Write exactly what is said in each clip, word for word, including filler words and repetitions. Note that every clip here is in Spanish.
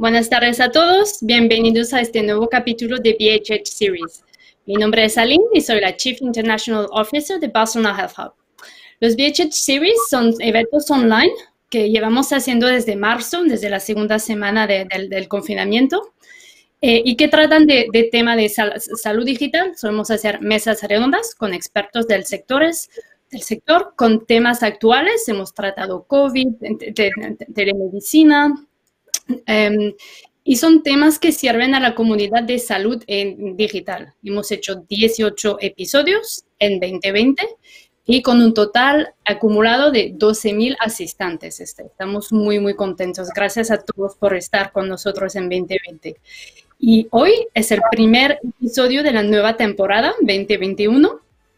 Buenas tardes a todos, bienvenidos a este nuevo capítulo de B H H Series. Mi nombre es Aline y soy la Chief International Officer de Barcelona Health Hub. Los B H H Series son eventos online que llevamos haciendo desde marzo, desde la segunda semana de, de, del confinamiento, eh, y que tratan de, de tema de sal, salud digital. Solemos hacer mesas redondas con expertos del, sectores, del sector con temas actuales. Hemos tratado COVID, telemedicina, Um, y son temas que sirven a la comunidad de salud en digital. Hemos hecho dieciocho episodios en veinte veinte y con un total acumulado de doce mil asistentes. Estamos muy, muy contentos. Gracias a todos por estar con nosotros en veinte veinte. Y hoy es el primer episodio de la nueva temporada veinte veintiuno.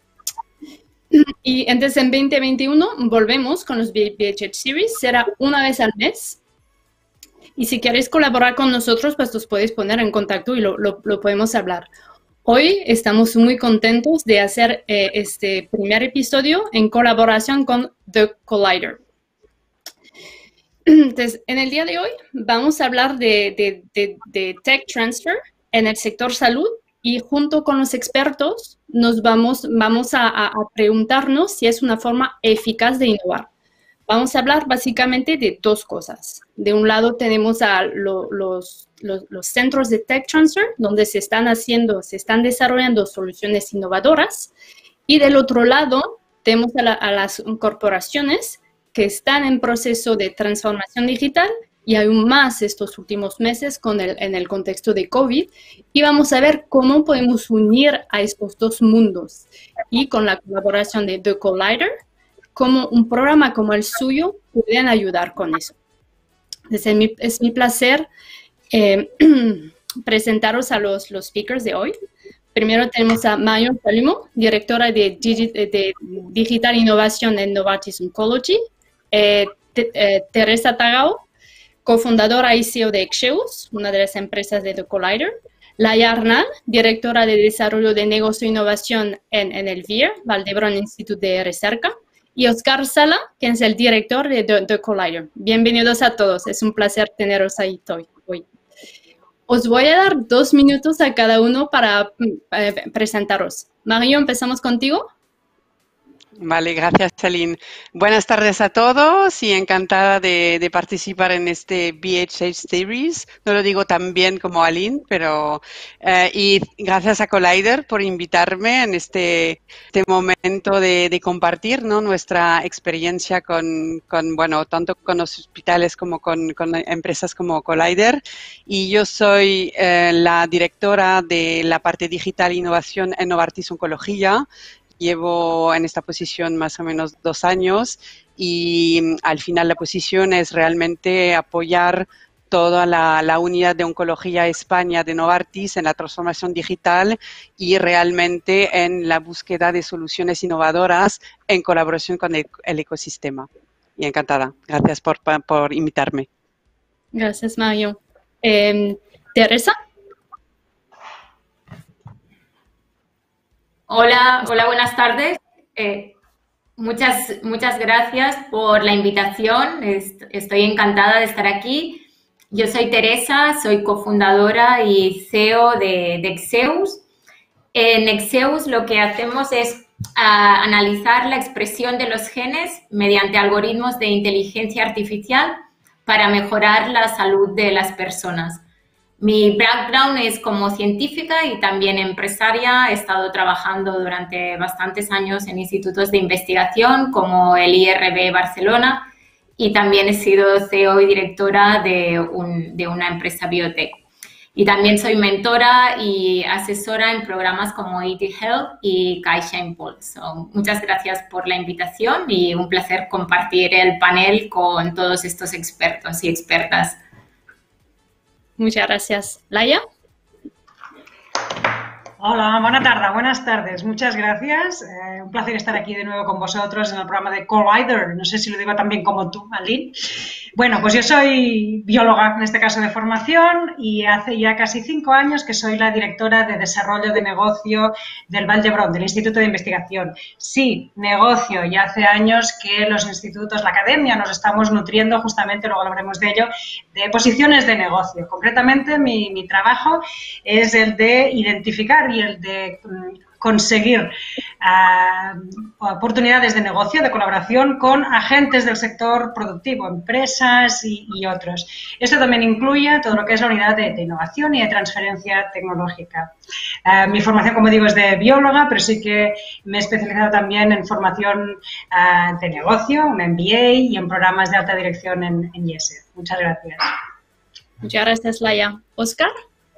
Y entonces en veinte veintiuno volvemos con los B H H Series. Será una vez al mes. Y si queréis colaborar con nosotros, pues os podéis poner en contacto y lo, lo, lo podemos hablar. Hoy estamos muy contentos de hacer eh, este primer episodio en colaboración con The Collider. Entonces, en el día de hoy vamos a hablar de, de, de, de Tech Transfer en el sector salud y junto con los expertos nos vamos, vamos a, a, a preguntarnos si es una forma eficaz de innovar. Vamos a hablar básicamente de dos cosas. De un lado tenemos a lo, los, los, los centros de Tech Transfer, donde se están haciendo, se están desarrollando soluciones innovadoras. Y del otro lado tenemos a, la, a las corporaciones que están en proceso de transformación digital y aún más estos últimos meses con el, en el contexto de COVID. Y vamos a ver cómo podemos unir a estos dos mundos. Y con la colaboración de The Collider, cómo un programa como el suyo pueden ayudar con eso. Es mi, es mi placer eh, presentaros a los, los speakers de hoy. Primero tenemos a Marion Palimo, directora de, Digi, de Digital Innovación en Novartis Oncology. Eh, te, eh, Teresa Tagao, cofundadora y C E O de Exeus, una de las empresas de The Collider. Laia Arnal, directora de Desarrollo de Negocio e Innovación en, en el V I R, Valdebron Institute de Recerca. Y Oscar Sala, quien es el director de The, The Collider. Bienvenidos a todos, es un placer teneros ahí hoy. Os voy a dar dos minutos a cada uno para eh, presentaros. Mario, empezamos contigo. Vale, gracias, Aline. Buenas tardes a todos y encantada de, de participar en este B H H Series. No lo digo tan bien como Aline, pero eh, y gracias a Collider por invitarme en este, este momento de, de compartir, ¿no?, nuestra experiencia con, con, bueno, tanto con los hospitales como con, con empresas como Collider. Y yo soy eh, la directora de la parte digital e innovación en Novartis Oncología. Llevo en esta posición más o menos dos años y al final la posición es realmente apoyar toda la, la unidad de oncología España de Novartis en la transformación digital y realmente en la búsqueda de soluciones innovadoras en colaboración con el, el ecosistema. Y encantada. Gracias por, por invitarme. Gracias, Mario. Eh, Teresa. Hola, hola, buenas tardes. Eh, muchas, muchas gracias por la invitación. Est estoy encantada de estar aquí. Yo soy Teresa, soy cofundadora y C E O de, de Exeus. En Exeus lo que hacemos es uh, analizar la expresión de los genes mediante algoritmos de inteligencia artificial para mejorar la salud de las personas. Mi background es como científica y también empresaria. He estado trabajando durante bastantes años en institutos de investigación como el I R B Barcelona y también he sido C E O y directora de, un, de una empresa biotech. Y también soy mentora y asesora en programas como E T Health y Caixa Impulse. So, muchas gracias por la invitación y un placer compartir el panel con todos estos expertos y expertas. Muchas gracias. Laia. Hola, buena tarde, buenas tardes. Muchas gracias. Eh, un placer estar aquí de nuevo con vosotros en el programa de Collider. No sé si lo digo tan bien como tú, Aline. Bueno, pues yo soy bióloga, en este caso de formación, y hace ya casi cinco años que soy la directora de desarrollo de negocio del Vall d'Hebron, del Instituto de Investigación. Sí, negocio, y hace años que los institutos, la academia, nos estamos nutriendo justamente, luego hablaremos de ello, de posiciones de negocio. Concretamente, mi, mi trabajo es el de identificar y el de conseguir uh, oportunidades de negocio, de colaboración con agentes del sector productivo, empresas y, y otros. Esto también incluye todo lo que es la unidad de, de innovación y de transferencia tecnológica. Uh, mi formación, como digo, es de bióloga, pero sí que me he especializado también en formación uh, de negocio, un M B A y en programas de alta dirección en, en I E S E. Muchas gracias. Muchas gracias, Laia. ¿Óscar?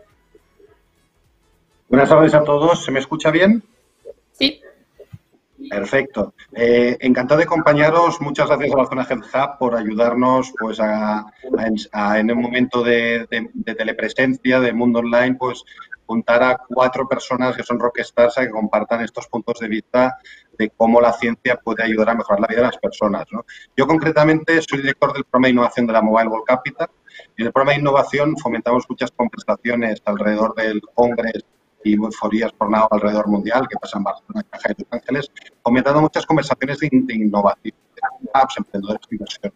Buenas tardes a todos. ¿Se me escucha bien? Sí. Perfecto. Eh, encantado de acompañaros. Muchas gracias a la Zona Health Hub por ayudarnos pues, a, a, a en un momento de, de, de telepresencia, de mundo online, pues juntar a cuatro personas que son rockstars a que compartan estos puntos de vista de cómo la ciencia puede ayudar a mejorar la vida de las personas, ¿no? Yo concretamente soy director del programa de innovación de la Mobile World Capital. En el programa de innovación fomentamos muchas conversaciones alrededor del Congreso y euforías por nada alrededor mundial, que pasa en Barcelona, Caja de Los Ángeles, comentando muchas conversaciones de, de innovación, de startups, emprendedores de inversión.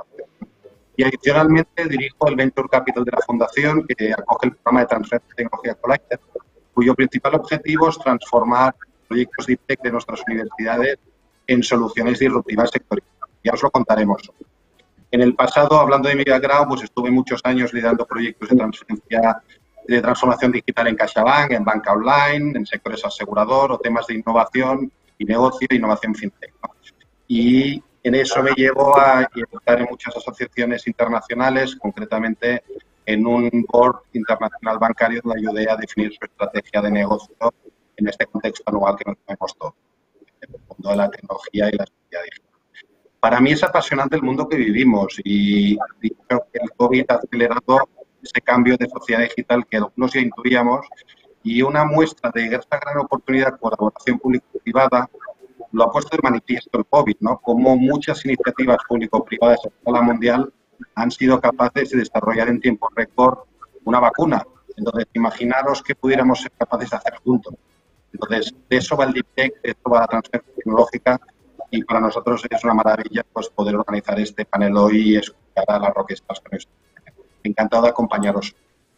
Y adicionalmente dirijo el Venture Capital de la Fundación, que acoge el programa de transferencia de tecnología Collider, cuyo principal objetivo es transformar proyectos Deep Tech de nuestras universidades en soluciones disruptivas sectoriales. Ya os lo contaremos. En el pasado, hablando de mi background, pues estuve muchos años liderando proyectos de transferencia de transformación digital en CaixaBank, en banca online, en sectores asegurador o temas de innovación y negocio e innovación fintech, ¿no? Y en eso me llevo a estar en muchas asociaciones internacionales, concretamente en un board internacional bancario donde ayudé a definir su estrategia de negocio en este contexto anual que nos movemos todos, en el mundo de la tecnología y la sociedad digital. Para mí es apasionante el mundo que vivimos y creo que el COVID ha acelerado ese cambio de sociedad digital que algunos ya intuíamos, y una muestra de esta gran oportunidad de colaboración público-privada lo ha puesto de manifiesto el COVID, ¿no? Como muchas iniciativas público-privadas a escala mundial han sido capaces de desarrollar en tiempo récord una vacuna. Entonces, imaginaros que pudiéramos ser capaces de hacer juntos. Entonces, de eso va el Deep Tech, de eso va la transferencia tecnológica, y para nosotros es una maravilla pues, poder organizar este panel hoy y escuchar a las rockstars con esto. Encantado de acompañaros.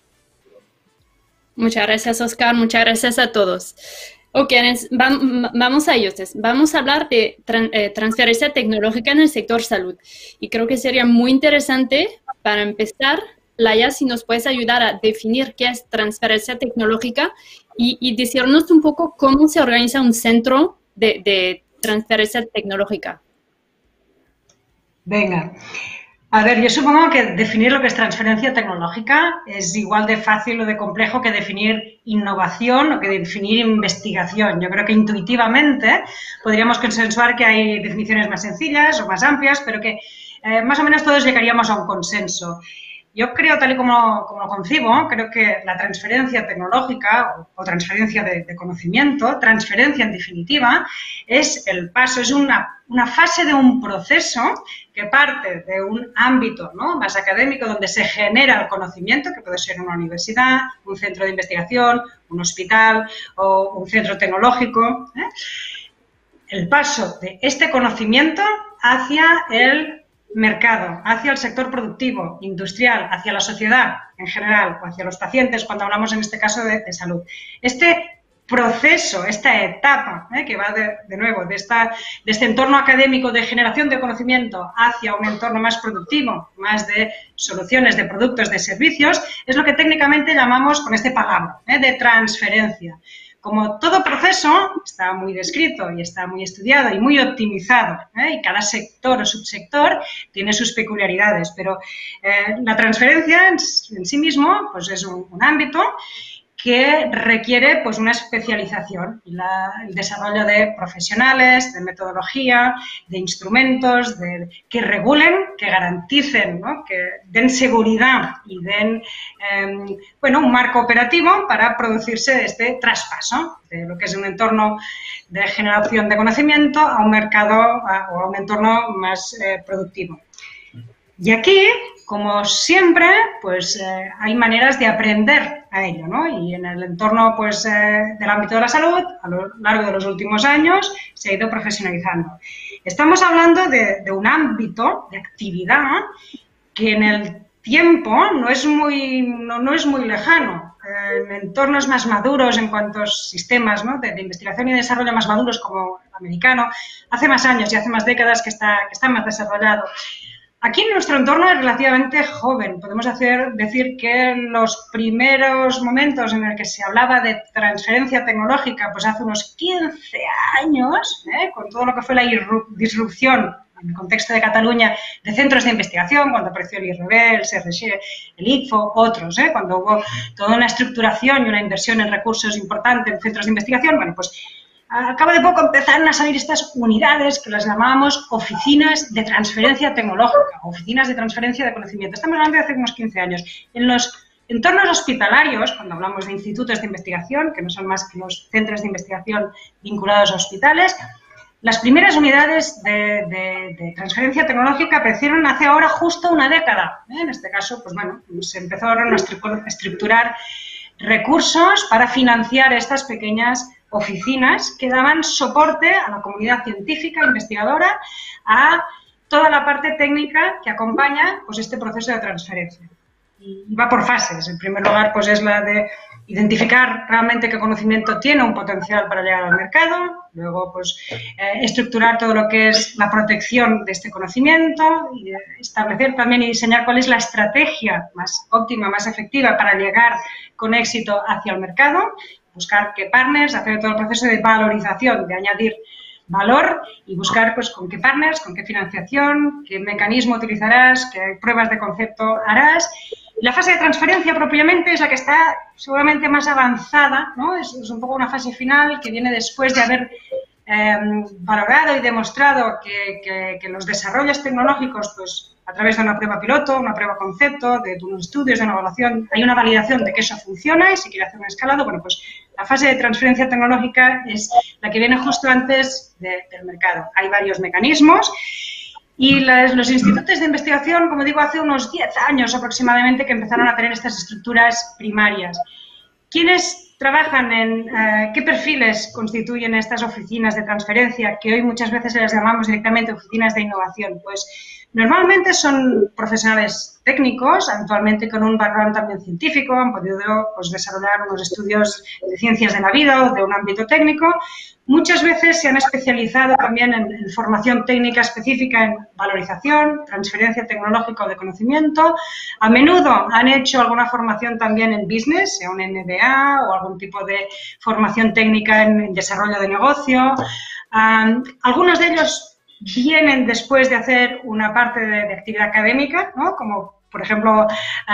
Muchas gracias, Óscar. Muchas gracias a todos. Ok, vamos a ellos. Vamos a hablar de transferencia tecnológica en el sector salud. Y creo que sería muy interesante, para empezar, Laia, si nos puedes ayudar a definir qué es transferencia tecnológica y, y decirnos un poco cómo se organiza un centro de, de transferencia tecnológica. Venga. A ver, yo supongo que definir lo que es transferencia tecnológica es igual de fácil o de complejo que definir innovación o que definir investigación. Yo creo que intuitivamente podríamos consensuar que hay definiciones más sencillas o más amplias, pero que eh, más o menos todos llegaríamos a un consenso. Yo creo, tal y como, como lo concibo, creo que la transferencia tecnológica o, o transferencia de, de conocimiento, transferencia en definitiva, es el paso, es una, una fase de un proceso que parte de un ámbito, ¿no?, más académico, donde se genera el conocimiento, que puede ser una universidad, un centro de investigación, un hospital o un centro tecnológico, ¿eh? El paso de este conocimiento hacia el mercado, hacia el sector productivo, industrial, hacia la sociedad en general o hacia los pacientes, cuando hablamos en este caso de, de salud. Este proceso, esta etapa, ¿eh?, que va de, de nuevo de, esta, de este entorno académico de generación de conocimiento hacia un entorno más productivo, más de soluciones, de productos, de servicios, es lo que técnicamente llamamos con este palabra, ¿eh?, de transferencia. Como todo proceso está muy descrito y está muy estudiado y muy optimizado, ¿eh?, y cada sector o subsector tiene sus peculiaridades, pero eh, la transferencia en, en sí mismo pues es un, un ámbito que requiere pues una especialización y la, el desarrollo de profesionales, de metodología, de instrumentos, de, que regulen, que garanticen, ¿no?, que den seguridad y den eh, bueno, un marco operativo para producirse este traspaso de lo que es un entorno de generación de conocimiento a un mercado a, o a un entorno más eh, productivo. Y aquí, como siempre, pues eh, hay maneras de aprender a ello, ¿no? Y en el entorno pues, eh, del ámbito de la salud, a lo largo de los últimos años, se ha ido profesionalizando. Estamos hablando de, de un ámbito de actividad que en el tiempo no es muy, no, no es muy lejano. En entornos más maduros en cuanto a sistemas, ¿no? de, de investigación y desarrollo más maduros como el americano, hace más años y hace más décadas que está, que está más desarrollado. Aquí en nuestro entorno es relativamente joven. Podemos hacer, decir que los primeros momentos en el que se hablaba de transferencia tecnológica, pues hace unos quince años, ¿eh? con todo lo que fue la disrupción en el contexto de Cataluña de centros de investigación, cuando apareció el I R B, el C R G, el I C F O, otros, ¿eh? cuando hubo toda una estructuración y una inversión en recursos importante en centros de investigación, bueno, pues al cabo de poco empezaron a salir estas unidades que las llamábamos oficinas de transferencia tecnológica, oficinas de transferencia de conocimiento. Estamos hablando de hace unos quince años. En los entornos hospitalarios, cuando hablamos de institutos de investigación, que no son más que los centros de investigación vinculados a hospitales, las primeras unidades de, de, de transferencia tecnológica aparecieron hace ahora justo una década. ¿eh? En este caso, pues bueno, se empezaron a estructurar recursos para financiar estas pequeñas oficinas que daban soporte a la comunidad científica, investigadora, a toda la parte técnica que acompaña pues, este proceso de transferencia. Y va por fases. En primer lugar, pues es la de identificar realmente qué conocimiento tiene un potencial para llegar al mercado, luego pues eh, estructurar todo lo que es la protección de este conocimiento, y establecer también y diseñar cuál es la estrategia más óptima, más efectiva para llegar con éxito hacia el mercado, buscar qué partners, hacer todo el proceso de valorización, de añadir valor y buscar pues con qué partners, con qué financiación, qué mecanismo utilizarás, qué pruebas de concepto harás. La fase de transferencia propiamente es la que está seguramente más avanzada, ¿no? Es, es un poco una fase final que viene después de haber eh, valorado y demostrado que, que, que los desarrollos tecnológicos, pues a través de una prueba piloto, una prueba concepto, de unos estudios, de una evaluación, hay una validación de que eso funciona y se quiere hacer un escalado, bueno, pues la fase de transferencia tecnológica es la que viene justo antes de, del mercado. Hay varios mecanismos. Y las, los institutos de investigación, como digo, hace unos diez años aproximadamente que empezaron a tener estas estructuras primarias. ¿Quiénes trabajan en uh, qué perfiles constituyen estas oficinas de transferencia, que hoy muchas veces las llamamos directamente oficinas de innovación? Pues normalmente son profesionales técnicos, habitualmente con un background también científico, han podido pues, desarrollar unos estudios de ciencias de la vida o de un ámbito técnico. Muchas veces se han especializado también en, en formación técnica específica en valorización, transferencia tecnológica o de conocimiento. A menudo han hecho alguna formación también en business, sea un M B A o algún tipo de formación técnica en, en desarrollo de negocio. Um, algunos de ellos vienen después de hacer una parte de, de actividad académica, ¿no? Como por ejemplo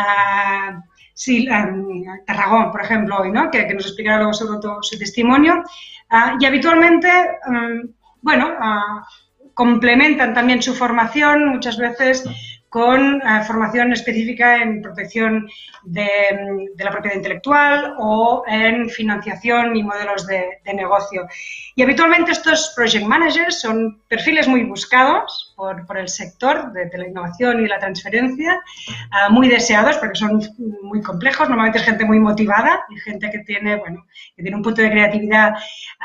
uh, sí, um, Tarragón, por ejemplo, hoy, ¿no? que, que nos explicará luego sobre todo su testimonio. Uh, y habitualmente, um, bueno, uh, complementan también su formación muchas veces con uh, formación específica en protección de, de la propiedad intelectual o en financiación y modelos de, de negocio. Y habitualmente estos project managers son perfiles muy buscados por, por el sector de, de la innovación y de la transferencia, uh, muy deseados porque son muy complejos, normalmente es gente muy motivada y gente que tiene, bueno, que tiene un punto de creatividad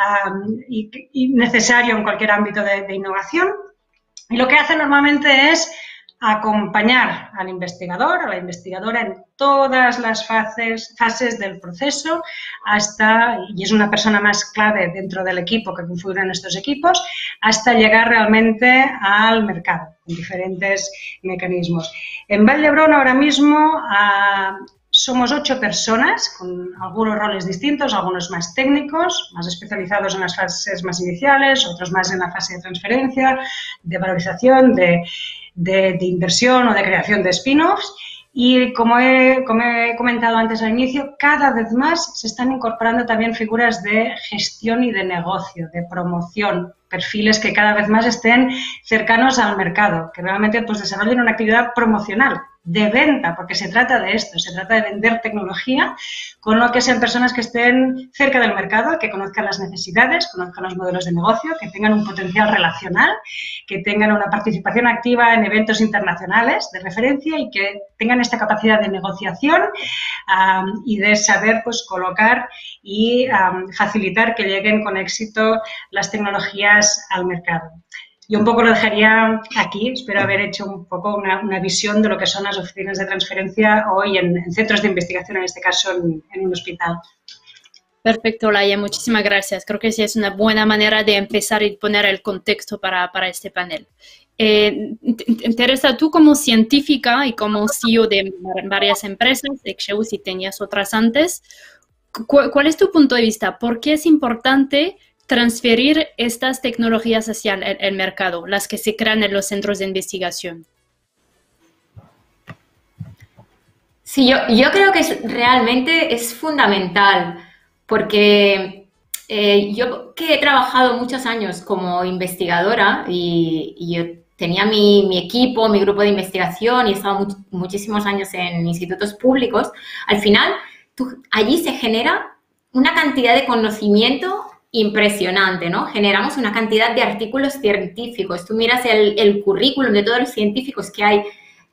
um, y, y necesario en cualquier ámbito de, de innovación. Y lo que hacen normalmente es acompañar al investigador, a la investigadora en todas las fases, fases del proceso hasta, y es una persona más clave dentro del equipo que configuran estos equipos, hasta llegar realmente al mercado con diferentes mecanismos. En Vall d'Hebron ahora mismo uh, somos ocho personas con algunos roles distintos, algunos más técnicos, más especializados en las fases más iniciales, otros más en la fase de transferencia, de valorización, de De, de inversión o de creación de spin-offs y como he, como he comentado antes al inicio, cada vez más se están incorporando también figuras de gestión y de negocio, de promoción, perfiles que cada vez más estén cercanos al mercado, que realmente pues, desarrollen una actividad promocional de venta, porque se trata de esto, se trata de vender tecnología, con lo que sean personas que estén cerca del mercado, que conozcan las necesidades, conozcan los modelos de negocio, que tengan un potencial relacional, que tengan una participación activa en eventos internacionales de referencia y que tengan esta capacidad de negociación um, y de saber pues, colocar y um, facilitar que lleguen con éxito las tecnologías al mercado. Yo un poco lo dejaría aquí, espero haber hecho un poco una, una visión de lo que son las oficinas de transferencia hoy en, en centros de investigación, en este caso en, en un hospital. Perfecto, Laia, muchísimas gracias. Creo que sí es una buena manera de empezar y poner el contexto para, para este panel. Eh, Teresa, tú como científica y como C E O de varias empresas, Exeus y tenías otras antes, ¿cu ¿cuál es tu punto de vista? ¿Por qué es importante transferir estas tecnologías hacia el, el mercado, las que se crean en los centros de investigación? Sí, yo, yo creo que es, realmente es fundamental, porque eh, yo que he trabajado muchos años como investigadora y, y yo tenía mi, mi equipo, mi grupo de investigación y he estado much, muchísimos años en institutos públicos, al final tú, allí se genera una cantidad de conocimiento impresionante, ¿no? Generamos una cantidad de artículos científicos. Tú miras el, el currículum de todos los científicos que hay,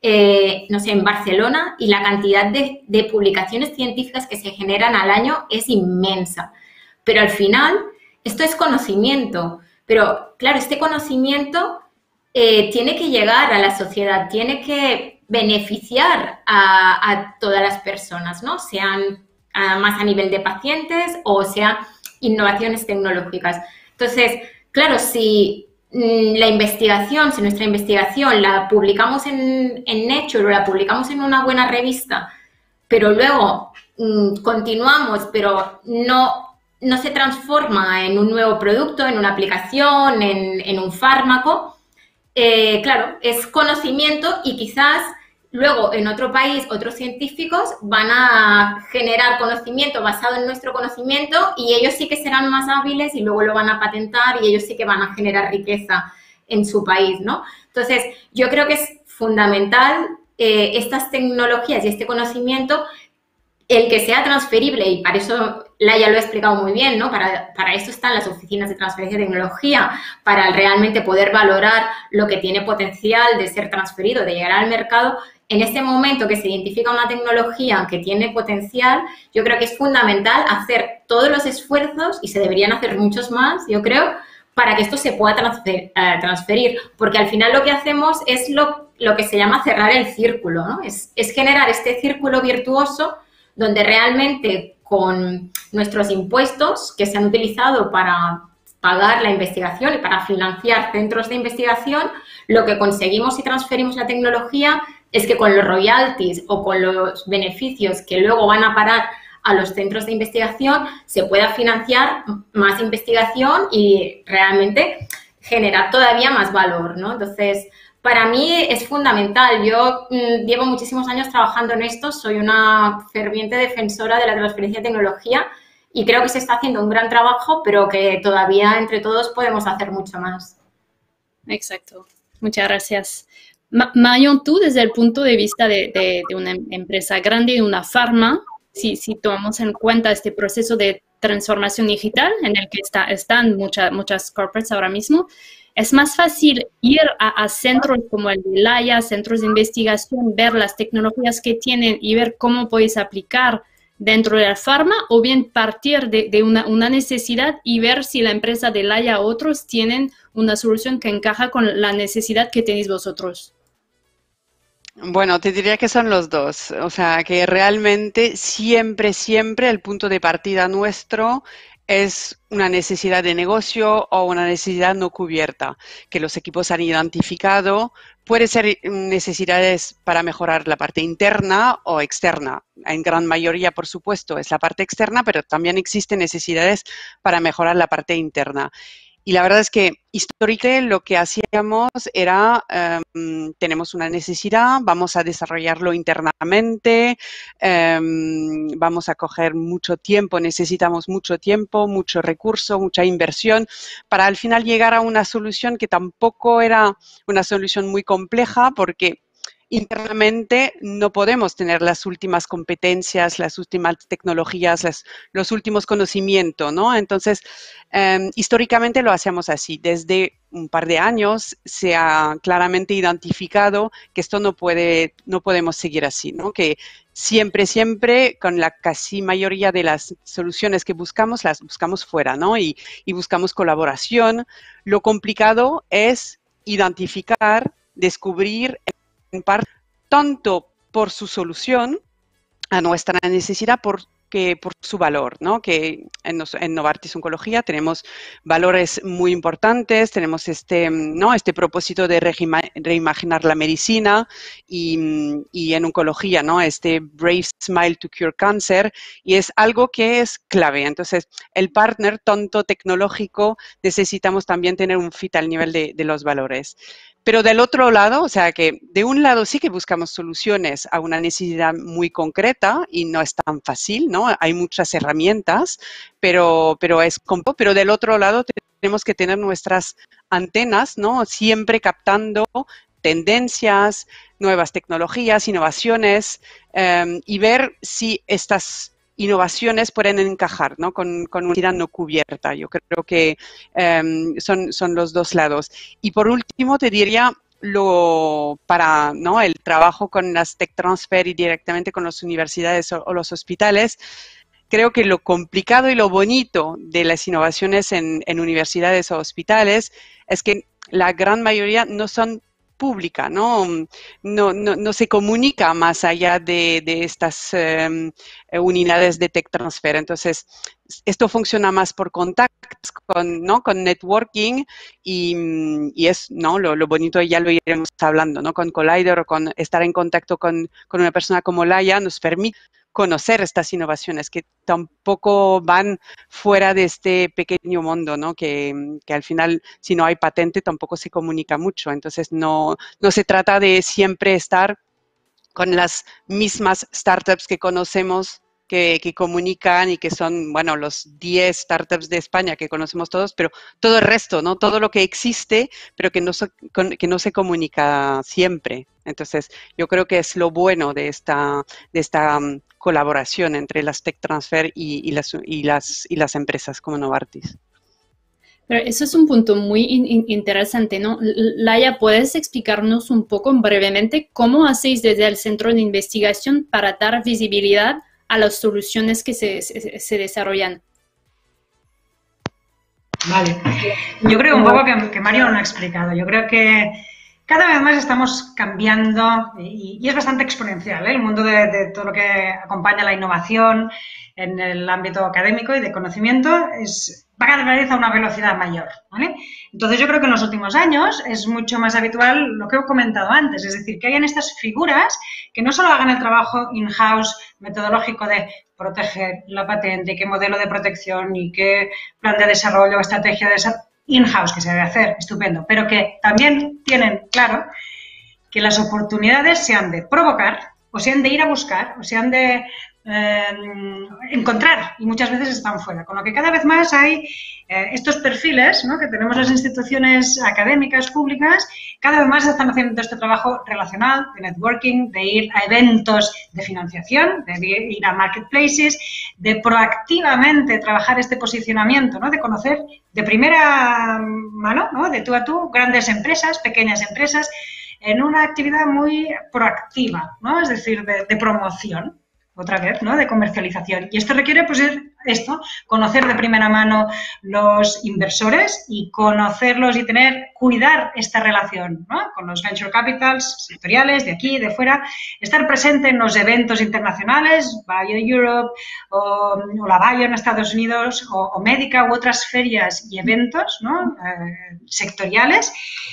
eh, no sé, en Barcelona y la cantidad de, de publicaciones científicas que se generan al año es inmensa. Pero al final, esto es conocimiento. Pero, claro, este conocimiento eh, tiene que llegar a la sociedad, tiene que beneficiar a, a todas las personas, ¿no? Sean a, más a nivel de pacientes o sea innovaciones tecnológicas. Entonces, claro, si mmm, la investigación, si nuestra investigación la publicamos en, en Nature o la publicamos en una buena revista, pero luego mmm, continuamos, pero no, no se transforma en un nuevo producto, en una aplicación, en, en un fármaco, eh, claro, es conocimiento y quizás luego, en otro país, otros científicos van a generar conocimiento basado en nuestro conocimiento y ellos sí que serán más hábiles y luego lo van a patentar y ellos sí que van a generar riqueza en su país, ¿no? Entonces, yo creo que es fundamental eh, estas tecnologías y este conocimiento, el que sea transferible, y para eso Laia lo ha explicado muy bien, ¿no? Para, para eso están las oficinas de transferencia de tecnología, para realmente poder valorar lo que tiene potencial de ser transferido, de llegar al mercado. En este momento que se identifica una tecnología que tiene potencial, yo creo que es fundamental hacer todos los esfuerzos, y se deberían hacer muchos más, yo creo, para que esto se pueda transfer, uh, transferir. Porque al final lo que hacemos es lo, lo que se llama cerrar el círculo, ¿no? Es, es generar este círculo virtuoso donde realmente con nuestros impuestos que se han utilizado para pagar la investigación y para financiar centros de investigación, lo que conseguimos si transferimos la tecnología es que con los royalties o con los beneficios que luego van a parar a los centros de investigación se pueda financiar más investigación y realmente generar todavía más valor, ¿no? Entonces, para mí es fundamental. Yo mmm, llevo muchísimos años trabajando en esto, soy una ferviente defensora de la transferencia de tecnología y creo que se está haciendo un gran trabajo, pero que todavía entre todos podemos hacer mucho más. Exacto. Muchas gracias. Marion, tú desde el punto de vista de, de, de una empresa grande, de una farma, si, si tomamos en cuenta este proceso de transformación digital en el que está, están muchas, muchas corporates ahora mismo, es más fácil ir a, a centros como el de Laia, centros de investigación, ver las tecnologías que tienen y ver cómo puedes aplicar dentro de la farma, o bien partir de, de una, una necesidad y ver si la empresa de Laia o otros tienen una solución que encaja con la necesidad que tenéis vosotros. Bueno, te diría que son los dos. O sea, que realmente siempre, siempre el punto de partida nuestro es una necesidad de negocio o una necesidad no cubierta, que los equipos han identificado. Puede ser necesidades para mejorar la parte interna o externa. En gran mayoría, por supuesto, es la parte externa, pero también existen necesidades para mejorar la parte interna. Y la verdad es que históricamente lo que hacíamos era, um, tenemos una necesidad, vamos a desarrollarlo internamente, um, vamos a coger mucho tiempo, necesitamos mucho tiempo, mucho recurso, mucha inversión, para al final llegar a una solución que tampoco era una solución muy compleja, porque internamente no podemos tener las últimas competencias, las últimas tecnologías, las, los últimos conocimientos, ¿no? Entonces, eh, históricamente lo hacemos así. Desde un par de años se ha claramente identificado que esto no puede, no podemos seguir así, ¿no? Que siempre, siempre, con la casi mayoría de las soluciones que buscamos, las buscamos fuera, ¿no? Y, y buscamos colaboración. Lo complicado es identificar, descubrir, en parte, tanto por su solución a nuestra necesidad por, que por su valor, ¿no? Que en, en Novartis Oncología tenemos valores muy importantes, tenemos este, ¿no? este propósito de reima, reimaginar la medicina y, y en oncología, ¿no? Este Brave Smile to Cure Cancer, y es algo que es clave. Entonces, el partner, tanto tecnológico, necesitamos también tener un fit al nivel de, de los valores. Pero del otro lado, o sea que de un lado sí que buscamos soluciones a una necesidad muy concreta y no es tan fácil, ¿no? Hay muchas herramientas, pero, pero es complejo. Pero del otro lado tenemos que tener nuestras antenas, ¿no? Siempre captando tendencias, nuevas tecnologías, innovaciones um, y ver si estas innovaciones pueden encajar, ¿no? con, con una necesidad no cubierta. Yo creo que um, son, son los dos lados. Y por último, te diría, lo, para ¿no? el trabajo con las tech transfer y directamente con las universidades o, o los hospitales, creo que lo complicado y lo bonito de las innovaciones en, en universidades o hospitales es que la gran mayoría no son pública, ¿no? No, no, no se comunica más allá de, de estas um, unidades de tech transfer. Entonces, esto funciona más por contactos, con, ¿no? con networking y, y es ¿no? lo, lo bonito, ya lo iremos hablando, ¿no? Con Collider o con estar en contacto con, con una persona como Laia nos permite conocer estas innovaciones que tampoco van fuera de este pequeño mundo, ¿no? Que, que al final, si no hay patente, tampoco se comunica mucho. Entonces, no, no se trata de siempre estar con las mismas startups que conocemos, que, que comunican y que son, bueno, los diez startups de España que conocemos todos, pero todo el resto, ¿no? Todo lo que existe, pero que no se, que no se comunica siempre. Entonces, yo creo que es lo bueno de esta, de esta um, colaboración entre las tech transfer y, y, las, y, las, y las empresas como Novartis. Pero eso es un punto muy in interesante, ¿no? Laia, ¿puedes explicarnos un poco brevemente cómo hacéis desde el centro de investigación para dar visibilidad a las soluciones que se, se, se desarrollan? Vale. Yo creo un poco que, que Mario no ha explicado. Yo creo que cada vez más estamos cambiando y, y es bastante exponencial, ¿eh? El mundo de, de todo lo que acompaña la innovación en el ámbito académico y de conocimiento es, va cada vez a una velocidad mayor, ¿vale? Entonces yo creo que en los últimos años es mucho más habitual lo que he comentado antes, es decir, que hayan estas figuras que no solo hagan el trabajo in-house metodológico de proteger la patente, qué modelo de protección y qué plan de desarrollo o estrategia de desarrollo in-house que se debe hacer, estupendo, pero que también tienen claro que las oportunidades se han de provocar o se han de ir a buscar o se han de eh, encontrar y muchas veces están fuera, con lo que cada vez más hay eh, estos perfiles, ¿no? Que tenemos las instituciones académicas públicas, cada vez más están haciendo este trabajo relacional, de networking, de ir a eventos de financiación, de ir a marketplaces, de proactivamente trabajar este posicionamiento, ¿no? De conocer de primera mano, ¿no? De tú a tú, grandes empresas, pequeñas empresas, en una actividad muy proactiva, ¿no? Es decir, de, de promoción, otra vez, ¿no? De comercialización. Y esto requiere, pues, esto, conocer de primera mano los inversores y conocerlos y tener, cuidar esta relación, ¿no? Con los venture capitals sectoriales de aquí, de fuera, estar presente en los eventos internacionales, Bio Europe o, o la Bio en Estados Unidos o, o Médica u otras ferias y eventos, ¿no? Eh, sectoriales.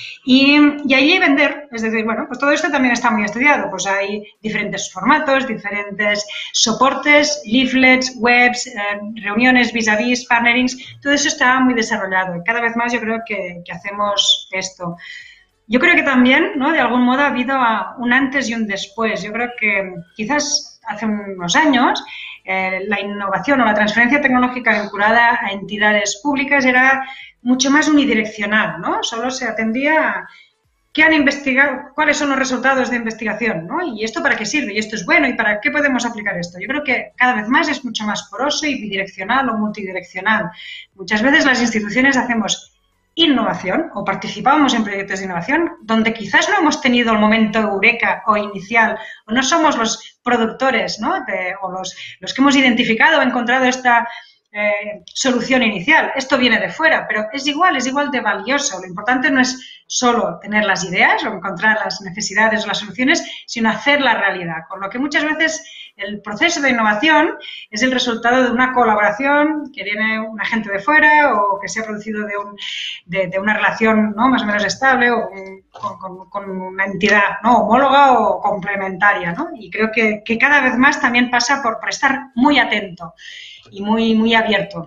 Y, y allí vender, es decir, bueno, pues todo esto también está muy estudiado, pues hay diferentes formatos, diferentes soportes, leaflets, webs, eh, reuniones vis-a-vis, partnerings, todo eso está muy desarrollado y cada vez más yo creo que, que hacemos esto. Yo creo que también, ¿no? De algún modo ha habido un antes y un después. Yo creo que quizás hace unos años eh, la innovación o la transferencia tecnológica vinculada a entidades públicas era mucho más unidireccional, ¿no? Solo se atendía ¿qué han investigado? ¿Cuáles son los resultados de investigación? ¿No? ¿Y esto para qué sirve? ¿Y esto es bueno? ¿Y para qué podemos aplicar esto? Yo creo que cada vez más es mucho más poroso y bidireccional o multidireccional. Muchas veces las instituciones hacemos innovación o participamos en proyectos de innovación donde quizás no hemos tenido el momento eureka o inicial o no somos los productores, ¿no? de, o los, los que hemos identificado o encontrado esta eh, solución inicial. Esto viene de fuera, pero es igual, es igual de valioso. Lo importante no es solo tener las ideas o encontrar las necesidades o las soluciones, sino hacer la realidad. Con lo que muchas veces el proceso de innovación es el resultado de una colaboración que viene una gente de fuera o que se ha producido de, un, de, de una relación, ¿no? más o menos estable o con, con, con una entidad, ¿no? homóloga o complementaria, ¿no? Y creo que, que cada vez más también pasa por, por estar muy atento y muy, muy abierto.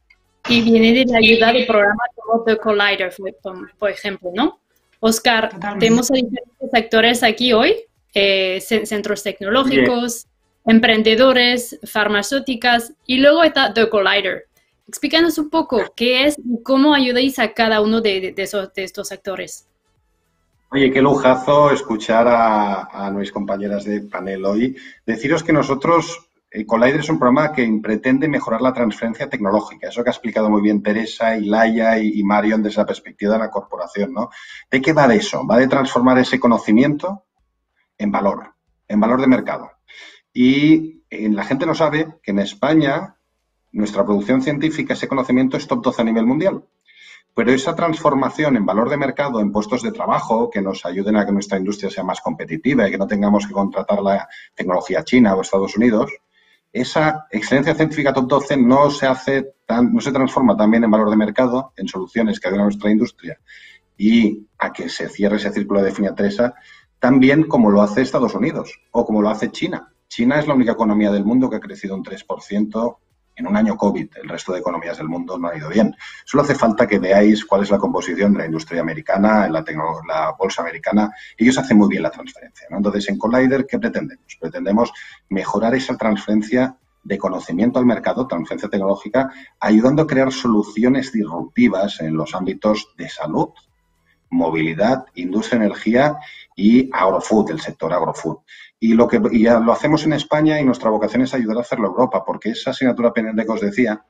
Y viene de la ayuda de programas como The Collider, por ejemplo, ¿no? Oscar, Totalmente. Tenemos a diferentes actores aquí hoy, eh, centros tecnológicos, yeah. emprendedores, farmacéuticas, y luego está The Collider. Explícanos un poco qué es y cómo ayudáis a cada uno de, de, de, esos, de estos actores. Oye, qué lujazo escuchar a, a mis compañeras de panel hoy. Deciros que nosotros... Eh, Collider es un programa que pretende mejorar la transferencia tecnológica, eso que ha explicado muy bien Teresa, Laia y, y Marion desde la perspectiva de la corporación, ¿no? ¿De qué va de eso? Va de transformar ese conocimiento en valor, en valor de mercado. Y eh, la gente no sabe que en España nuestra producción científica, ese conocimiento es top doce a nivel mundial. Pero esa transformación en valor de mercado, en puestos de trabajo, que nos ayuden a que nuestra industria sea más competitiva y que no tengamos que contratar la tecnología china o Estados Unidos, esa excelencia científica top doce no se hace tan, no se transforma también en valor de mercado, en soluciones que ayudan a nuestra industria y a que se cierre ese círculo de definida Teresa, tan bien como lo hace Estados Unidos o como lo hace China. China es la única economía del mundo que ha crecido un tres por ciento en un año COVID. El resto de economías del mundo no ha ido bien. Solo hace falta que veáis cuál es la composición de la industria americana, la, la bolsa americana. Ellos hacen muy bien la transferencia, ¿no? Entonces, en Collider, ¿qué pretendemos? Pretendemos mejorar esa transferencia de conocimiento al mercado, transferencia tecnológica, ayudando a crear soluciones disruptivas en los ámbitos de salud, movilidad, industria, energía y agrofood, el sector agrofood. Y lo que y ya lo hacemos en España y nuestra vocación es ayudar a hacerlo a Europa, porque esa asignatura pendiente que os decía,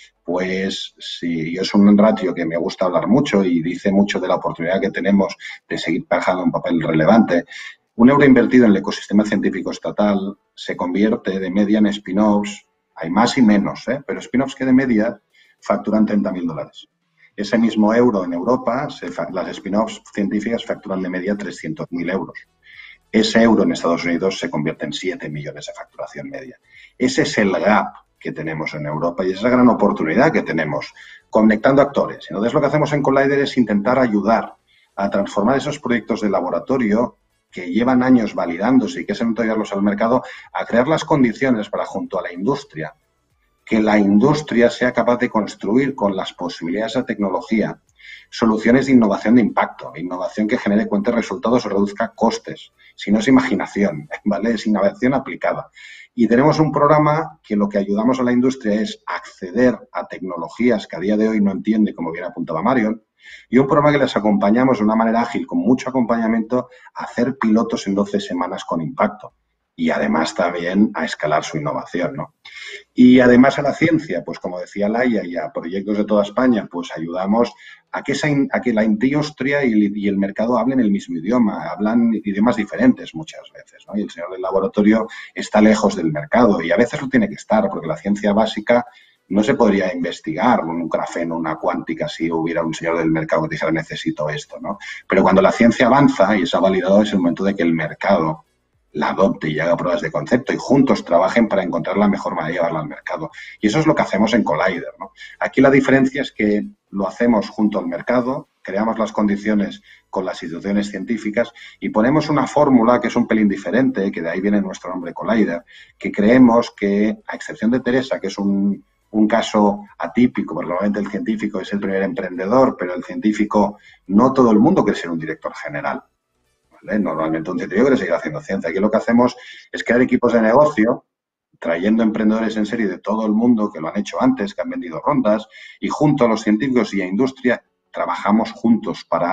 pues sí, es un ratio que me gusta hablar mucho y dice mucho de la oportunidad que tenemos de seguir trabajando un papel relevante. Un euro invertido en el ecosistema científico estatal se convierte de media en spin-offs, hay más y menos, ¿eh? pero spin-offs que de media facturan treinta mil dólares. Ese mismo euro en Europa, se, las spin-offs científicas facturan de media trescientos mil euros. Ese euro en Estados Unidos se convierte en siete millones de facturación media. Ese es el gap que tenemos en Europa y esa gran oportunidad que tenemos conectando actores. Entonces, lo que hacemos en Collider es intentar ayudar a transformar esos proyectos de laboratorio que llevan años validándose y que se han llevarlos al mercado, a crear las condiciones para, junto a la industria, que la industria sea capaz de construir con las posibilidades de la tecnología soluciones de innovación de impacto, innovación que genere cuentes resultados o reduzca costes. Si no es imaginación, ¿vale? Es innovación aplicada. Y tenemos un programa que lo que ayudamos a la industria es acceder a tecnologías que a día de hoy no entiende, como bien apuntaba Marion, y un programa que les acompañamos de una manera ágil, con mucho acompañamiento, a hacer pilotos en doce semanas con impacto. Y además también a escalar su innovación, ¿no? Y además a la ciencia, pues como decía Laia, y a proyectos de toda España, pues ayudamos a que, esa, a que la industria y el, y el mercado hablen el mismo idioma, hablan idiomas diferentes muchas veces, ¿no? Y el señor del laboratorio está lejos del mercado y a veces lo tiene que estar, porque la ciencia básica no se podría investigar con un grafeno, una cuántica, si hubiera un señor del mercado que dijera necesito esto, ¿no? Pero cuando la ciencia avanza y se ha validado, es el momento de que el mercado la adopte y haga pruebas de concepto y juntos trabajen para encontrar la mejor manera de llevarla al mercado. Y eso es lo que hacemos en Collider, ¿no? Aquí la diferencia es que lo hacemos junto al mercado, creamos las condiciones con las instituciones científicas y ponemos una fórmula que es un pelín diferente, que de ahí viene nuestro nombre Collider, que creemos que, a excepción de Teresa, que es un, un caso atípico, porque normalmente el científico es el primer emprendedor, pero el científico, no todo el mundo quiere ser un director general. Normalmente un científico quiere seguir haciendo ciencia. Aquí lo que hacemos es crear equipos de negocio, trayendo emprendedores en serie de todo el mundo que lo han hecho antes, que han vendido rondas, y junto a los científicos y a industria trabajamos juntos para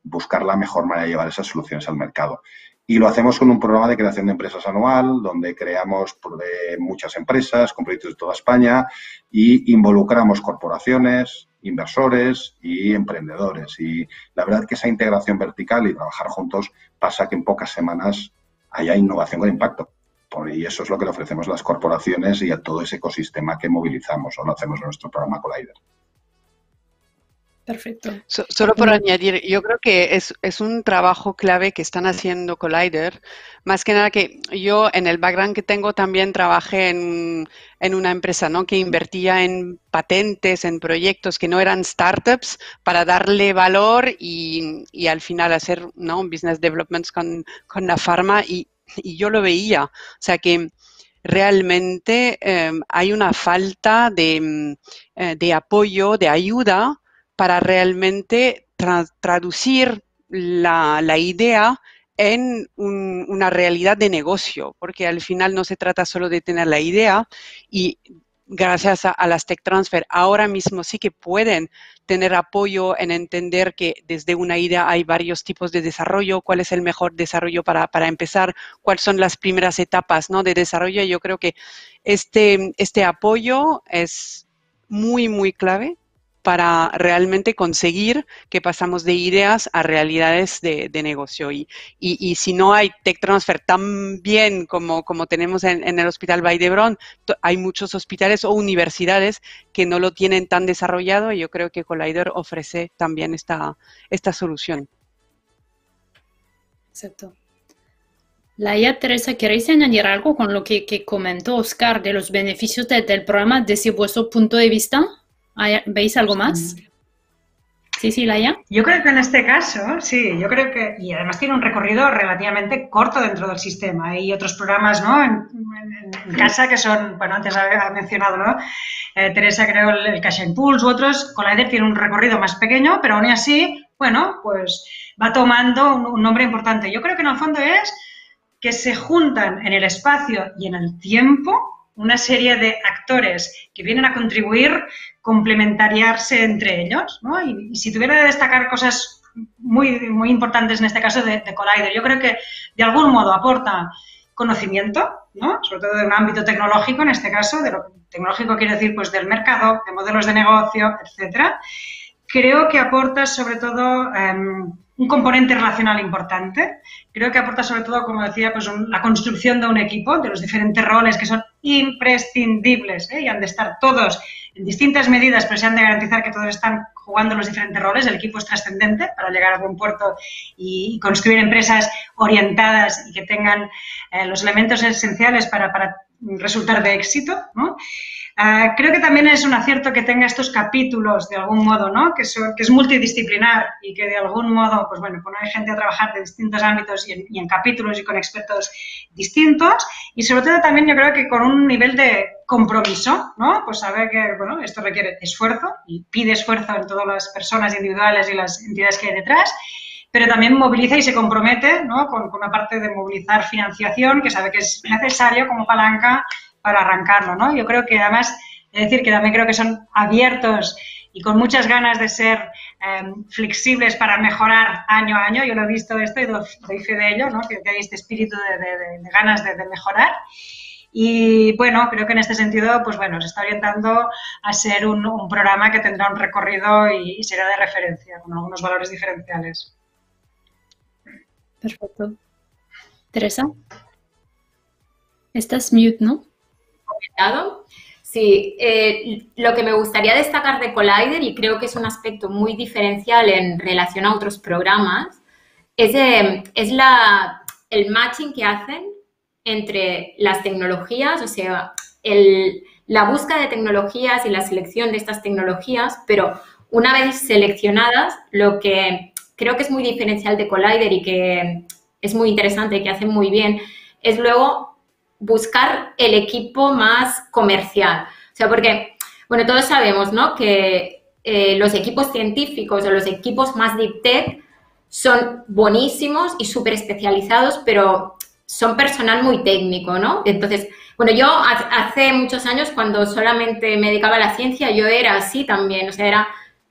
buscar la mejor manera de llevar esas soluciones al mercado. Y lo hacemos con un programa de creación de empresas anual, donde creamos muchas empresas con proyectos de toda España y involucramos corporaciones, inversores y emprendedores. Y la verdad que esa integración vertical y trabajar juntos pasa que en pocas semanas haya innovación con impacto. Y eso es lo que le ofrecemos a las corporaciones y a todo ese ecosistema que movilizamos o lo hacemos en nuestro programa Collider. Perfecto. So, solo por añadir, yo creo que es, es un trabajo clave que están haciendo Collider. Más que nada que yo en el background que tengo también trabajé en, en una empresa, ¿no?, que invertía en patentes, en proyectos que no eran startups para darle valor y, y al final hacer, ¿no?, un business development con, con la farma y, y yo lo veía. O sea que realmente eh, hay una falta de, eh, de apoyo, de ayuda para realmente tra traducir la, la idea en un, una realidad de negocio, porque al final no se trata solo de tener la idea y gracias a, a las Tech Transfer ahora mismo sí que pueden tener apoyo en entender que desde una idea hay varios tipos de desarrollo, cuál es el mejor desarrollo para, para empezar, cuáles son las primeras etapas, ¿no?, de desarrollo. Yo creo que este, este apoyo es muy, muy clave para realmente conseguir que pasamos de ideas a realidades de, de negocio. Y, y, y si no hay Tech Transfer tan bien como, como tenemos en, en el Hospital Vall d'Hebron, hay muchos hospitales o universidades que no lo tienen tan desarrollado y yo creo que Collider ofrece también esta, esta solución. Exacto. Laia, Teresa, ¿queréis añadir algo con lo que, que comentó Oscar de los beneficios de, del programa desde vuestro punto de vista? ¿Veis algo más? Sí, sí, Laia. Yo creo que en este caso, sí, yo creo que, y además tiene un recorrido relativamente corto dentro del sistema. Hay otros programas, ¿no?, en, en, en casa que son, bueno, antes ha mencionado, ¿no?, eh, Teresa, creo, el, el Cash Impulse u otros. Collider tiene un recorrido más pequeño, pero aún así, bueno, pues va tomando un, un nombre importante. Yo creo que en el fondo es que se juntan en el espacio y en el tiempo una serie de actores que vienen a contribuir, complementariarse entre ellos, ¿no? Y, y si tuviera que destacar cosas muy, muy importantes en este caso de, de Collider, yo creo que de algún modo aporta conocimiento, ¿no?, sobre todo de un ámbito tecnológico, en este caso, de lo tecnológico quiere decir pues del mercado, de modelos de negocio, etcétera. Creo que aporta sobre todo um, un componente relacional importante. Creo que aporta sobre todo, como decía, pues un, la construcción de un equipo, de los diferentes roles que son imprescindibles, ¿eh? Y han de estar todos en distintas medidas, pero se han de garantizar que todos están jugando los diferentes roles. El equipo es trascendente para llegar a buen puerto y, y construir empresas orientadas y que tengan eh, los elementos esenciales para, para resultar de éxito, ¿no? Uh, creo que también es un acierto que tenga estos capítulos de algún modo, ¿no?, que, son, que es multidisciplinar y que de algún modo, pues bueno, pone gente a trabajar de distintos ámbitos y en, y en capítulos y con expertos distintos y sobre todo también yo creo que con un nivel de compromiso, ¿no?, pues saber que, bueno, esto requiere esfuerzo y pide esfuerzo en todas las personas individuales y las entidades que hay detrás, pero también moviliza y se compromete, ¿no?, con, con una parte de movilizar financiación que sabe que es necesario como palanca para arrancarlo, ¿no? Yo creo que además, es decir, que también creo que son abiertos y con muchas ganas de ser eh, flexibles para mejorar año a año. Yo lo he visto esto y doy fe de ello, ¿no?, que, que hay este espíritu de, de, de, de ganas de, de mejorar. Y bueno, creo que en este sentido, pues bueno, se está orientando a ser un, un programa que tendrá un recorrido y, y será de referencia, con algunos valores diferenciales. Perfecto. Teresa, estás mute, ¿no? Sí, eh, lo que me gustaría destacar de Collider, y creo que es un aspecto muy diferencial en relación a otros programas, es, eh, es la, el matching que hacen entre las tecnologías, o sea, el, la búsqueda de tecnologías y la selección de estas tecnologías, pero una vez seleccionadas, lo que creo que es muy diferencial de Collider y que es muy interesante y que hacen muy bien, es luego buscar el equipo más comercial. O sea, porque, bueno, todos sabemos, ¿no?, que eh, los equipos científicos o los equipos más deep tech son buenísimos y súper especializados, pero son personal muy técnico, ¿no? Entonces, bueno, yo hace muchos años, cuando solamente me dedicaba a la ciencia, yo era así también. O sea, era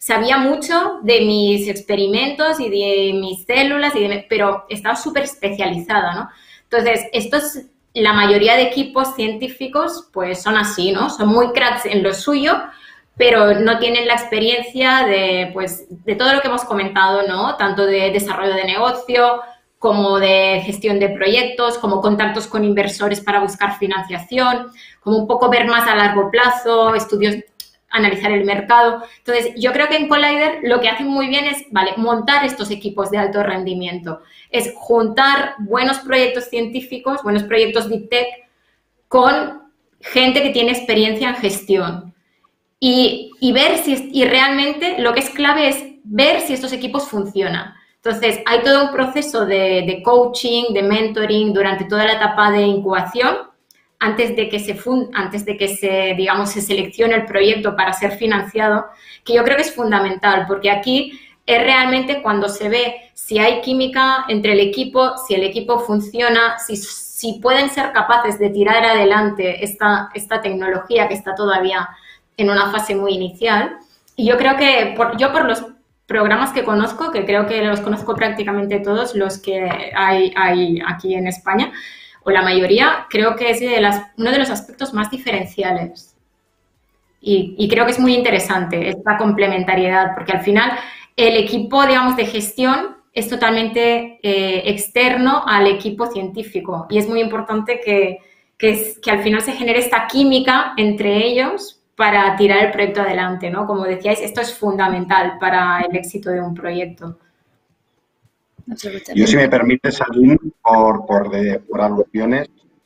sabía mucho de mis experimentos y de mis células, y de, pero estaba súper especializada, ¿no? Entonces, estos, la mayoría de equipos científicos, pues son así, ¿no? Son muy cracks en lo suyo, pero no tienen la experiencia de, pues, de todo lo que hemos comentado, ¿no? Tanto de desarrollo de negocio, como de gestión de proyectos, como contactos con inversores para buscar financiación, como un poco ver más a largo plazo, estudios, analizar el mercado. Entonces, yo creo que en Collider lo que hacen muy bien es, vale, montar estos equipos de alto rendimiento. Es juntar buenos proyectos científicos, buenos proyectos Deep Tech con gente que tiene experiencia en gestión. Y, y ver si, y realmente lo que es clave es ver si estos equipos funcionan. Entonces, hay todo un proceso de, de coaching, de mentoring durante toda la etapa de incubación, antes de que se fund, antes de que se, digamos, se seleccione el proyecto para ser financiado, que yo creo que es fundamental, porque aquí es realmente cuando se ve si hay química entre el equipo, si el equipo funciona, si, si pueden ser capaces de tirar adelante esta, esta tecnología que está todavía en una fase muy inicial. Y yo creo que, por, yo por los programas que conozco, que creo que los conozco prácticamente todos los que hay, hay aquí en España, o la mayoría, creo que es de las, uno de los aspectos más diferenciales. Y, y creo que es muy interesante esta complementariedad, porque al final el equipo, digamos, de gestión es totalmente eh, externo al equipo científico. Y es muy importante que, que, es, que al final se genere esta química entre ellos para tirar el proyecto adelante, ¿no? Como decíais, esto es fundamental para el éxito de un proyecto. Yo, si me permite, salir por, por, de, por alusiones,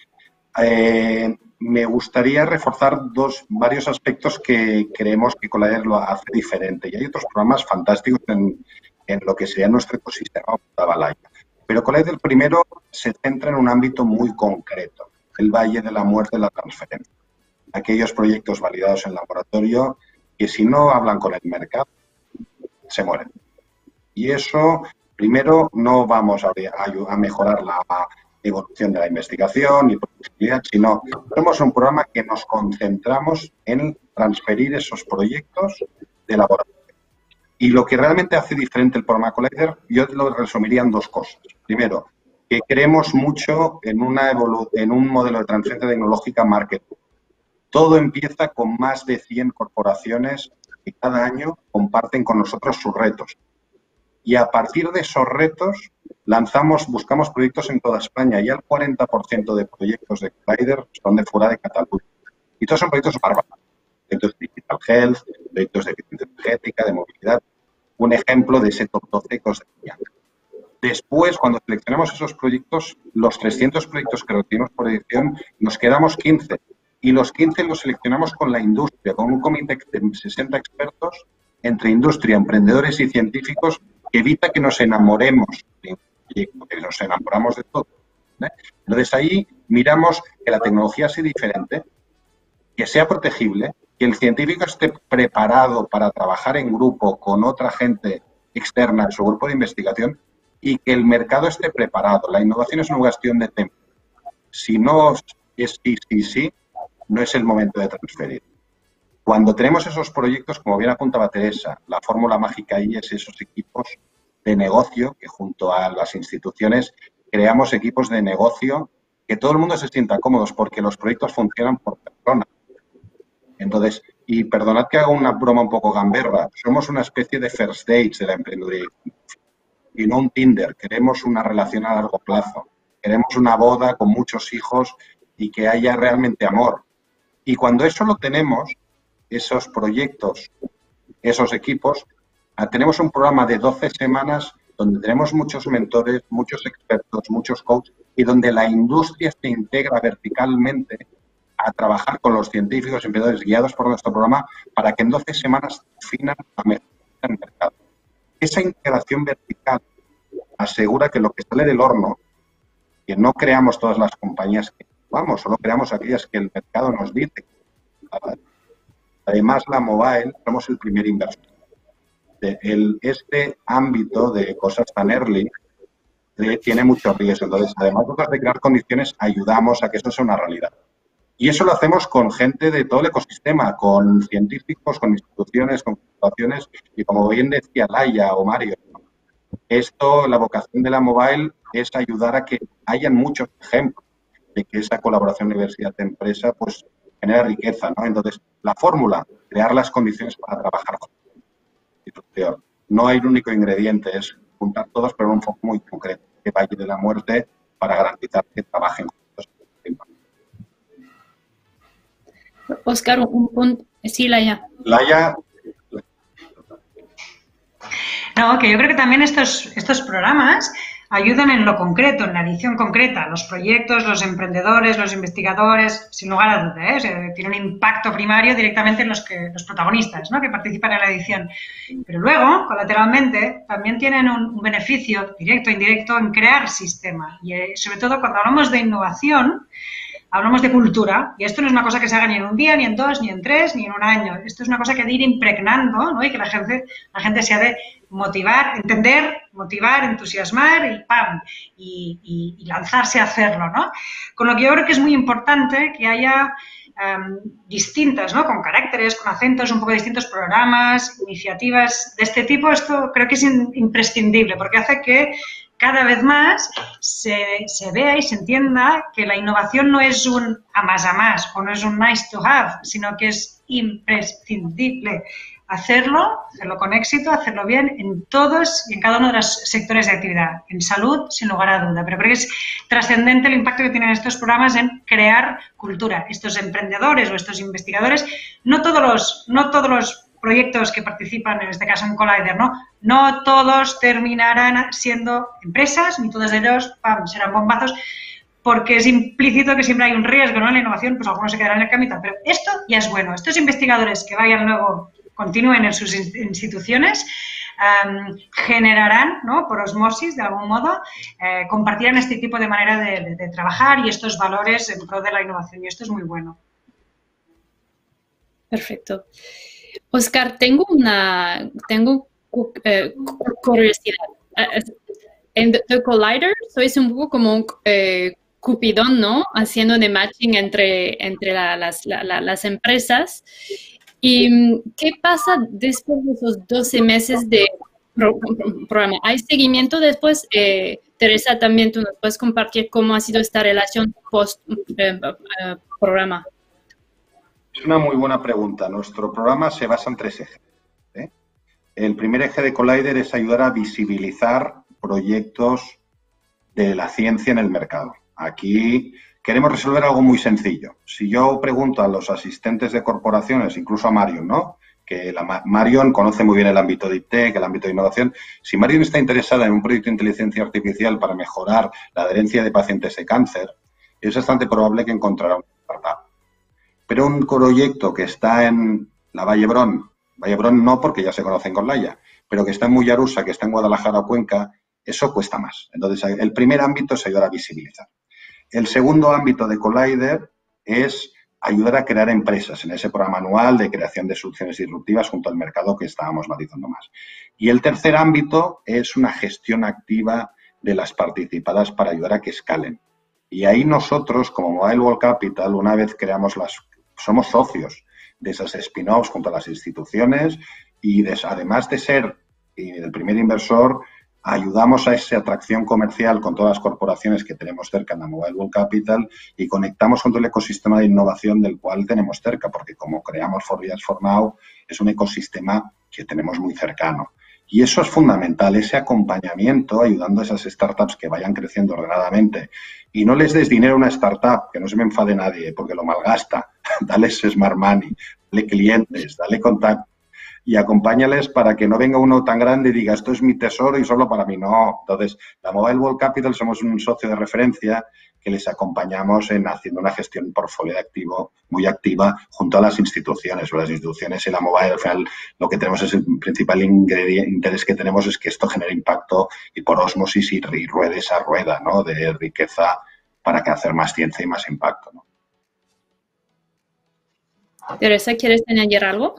eh, me gustaría reforzar dos, varios aspectos que creemos que Collider lo hace diferente. Y hay otros programas fantásticos en, en lo que sería nuestro ecosistema Atalaya. Pero Collider primero se centra en un ámbito muy concreto, el Valle de la Muerte de la Transferencia. Aquellos proyectos validados en laboratorio que si no hablan con el mercado, se mueren. Y eso, primero, no vamos a, a, a mejorar la evolución de la investigación y productividad, sino somos un programa que nos concentramos en transferir esos proyectos de laboratorio. Y lo que realmente hace diferente el programa Collider, yo lo resumiría en dos cosas. Primero, que creemos mucho en, una evolu en un modelo de transferencia tecnológica marketing. Todo empieza con más de cien corporaciones que cada año comparten con nosotros sus retos. Y a partir de esos retos lanzamos, buscamos proyectos en toda España. Y el cuarenta por ciento de proyectos de Collider son de fuera de Cataluña. Y todos son proyectos bárbaros. Proyectos de Digital Health, proyectos de eficiencia energética, de movilidad. Un ejemplo de ese top doce que os decía. Después, cuando seleccionamos esos proyectos, los trescientos proyectos que recibimos por edición, nos quedamos quince. Y los quince los seleccionamos con la industria, con un comité de sesenta expertos entre industria, emprendedores y científicos que evita que nos enamoremos de un proyecto, que nos enamoramos de todo. ¿eh? Entonces, ahí miramos que la tecnología sea diferente, que sea protegible, que el científico esté preparado para trabajar en grupo con otra gente externa en su grupo de investigación y que el mercado esté preparado. La innovación es una cuestión de tiempo. Si no es sí, sí, sí, no es el momento de transferir. Cuando tenemos esos proyectos, como bien apuntaba Teresa, la fórmula mágica ahí es esos equipos de negocio que junto a las instituciones creamos equipos de negocio que todo el mundo se sienta cómodos porque los proyectos funcionan por persona. Entonces, y perdonad que haga una broma un poco gamberra, somos una especie de first dates de la emprendeduría y no un Tinder. Queremos una relación a largo plazo. Queremos una boda con muchos hijos y que haya realmente amor. Y cuando eso lo tenemos, esos proyectos, esos equipos, tenemos un programa de doce semanas donde tenemos muchos mentores, muchos expertos, muchos coaches y donde la industria se integra verticalmente a trabajar con los científicos y emprendedores guiados por nuestro programa para que en doce semanas definan la mejor del mercado. Esa integración vertical asegura que lo que sale del horno, que no creamos todas las compañías que vamos, solo creamos aquellas que el mercado nos dice. Además, la mobile, somos el primer inversor. De el, este ámbito de cosas tan early de, tiene mucho riesgo. Entonces, además nosotros de crear condiciones, ayudamos a que eso sea una realidad. Y eso lo hacemos con gente de todo el ecosistema, con científicos, con instituciones, con fundaciones y como bien decía Laia o Mario, esto, la vocación de la Mobile es ayudar a que hayan muchos ejemplos de que esa colaboración universidad-empresa pues genera riqueza, ¿no? Entonces, la fórmula, crear las condiciones para trabajar juntos. No hay un único ingrediente, es juntar todos, pero en un foco muy concreto, que Valle de la Muerte, para garantizar que trabajen juntos. Óscar, un punto. Sí, Laia. Laia. No, que yo creo que también estos, estos programas ayudan en lo concreto, en la edición concreta, los proyectos, los emprendedores, los investigadores, sin lugar a duda, ¿eh? O sea, tiene un impacto primario directamente en los, que, los protagonistas, ¿no?, que participan en la edición. Pero luego, colateralmente, también tienen un, un beneficio directo e indirecto en crear sistema. Y eh, sobre todo cuando hablamos de innovación, hablamos de cultura, y esto no es una cosa que se haga ni en un día, ni en dos, ni en tres, ni en un año. Esto es una cosa que de ir impregnando, ¿no?, y que la gente, la gente se ha de motivar, entender, motivar, entusiasmar y ¡pam! Y, y, y lanzarse a hacerlo, ¿no? Con lo que yo creo que es muy importante que haya um, distintas, ¿no?, con caracteres, con acentos, un poco distintos programas, iniciativas de este tipo. Esto creo que es in, imprescindible porque hace que cada vez más se, se vea y se entienda que la innovación no es un a más a más o no es un nice to have, sino que es imprescindible hacerlo, hacerlo con éxito, hacerlo bien en todos y en cada uno de los sectores de actividad. En salud, sin lugar a duda, pero creo que es trascendente el impacto que tienen estos programas en crear cultura. Estos emprendedores o estos investigadores, no todos los, no todos los proyectos que participan, en este caso en Collider, ¿no? No todos terminarán siendo empresas, ni todos ellos ¡pam!, serán bombazos, porque es implícito que siempre hay un riesgo, ¿no?, en la innovación, pues algunos se quedarán en el camino, pero esto ya es bueno. Estos investigadores que vayan luego, continúen en sus instituciones, um, generarán, ¿no?, por osmosis, de algún modo, eh, compartirán este tipo de manera de, de, de trabajar y estos valores en pro de la innovación, y esto es muy bueno. Perfecto. Óscar, tengo una tengo eh, curiosidad. En The Collider sois un poco como un eh, Cupidón, ¿no?, haciendo de matching entre, entre la, las, la, la, las empresas. ¿Y qué pasa después de esos doce meses de pro, pro, programa? ¿Hay seguimiento después? Eh, Teresa, también tú nos puedes compartir cómo ha sido esta relación post-programa. Eh, eh, Es una muy buena pregunta. Nuestro programa se basa en tres ejes, ¿eh? El primer eje de Collider es ayudar a visibilizar proyectos de la ciencia en el mercado. Aquí queremos resolver algo muy sencillo. Si yo pregunto a los asistentes de corporaciones, incluso a Marion, ¿no?, que la, Marion conoce muy bien el ámbito de I T, el ámbito de innovación. Si Marion está interesada en un proyecto de inteligencia artificial para mejorar la adherencia de pacientes de cáncer, es bastante probable que encontrará una startup. Pero un proyecto que está en la Vallebrón, Vallebrón no porque ya se conocen con Laia, pero que está en Mollerussa, que está en Guadalajara o Cuenca, eso cuesta más. Entonces, el primer ámbito es ayudar a visibilizar. El segundo ámbito de Collider es ayudar a crear empresas en ese programa anual de creación de soluciones disruptivas junto al mercado que estábamos matizando más. Y el tercer ámbito es una gestión activa de las participadas para ayudar a que escalen. Y ahí nosotros, como Mobile World Capital, una vez creamos las... somos socios de esas spin-offs junto a las instituciones y de, además de ser el primer inversor, ayudamos a esa atracción comercial con todas las corporaciones que tenemos cerca en la Mobile World Capital y conectamos con todo el ecosistema de innovación del cual tenemos cerca, porque como creamos For Years For Now, es un ecosistema que tenemos muy cercano. Y eso es fundamental, ese acompañamiento, ayudando a esas startups que vayan creciendo ordenadamente. Y no les des dinero a una startup, que no se me enfade nadie, porque lo malgasta. Dale smart money, dale clientes, dale contacto. Y acompáñales para que no venga uno tan grande y diga, esto es mi tesoro y solo para mí. No. Entonces, la Mobile World Capital somos un socio de referencia que les acompañamos en haciendo una gestión portfolio de activo muy activa junto a las instituciones. Las instituciones y la Mobile, al final, lo que tenemos es el principal interés que tenemos es que esto genere impacto y por ósmosis y ruede esa rueda, ¿no?, de riqueza para que hacer más ciencia y más impacto, ¿no? Teresa, ¿quieres añadir algo?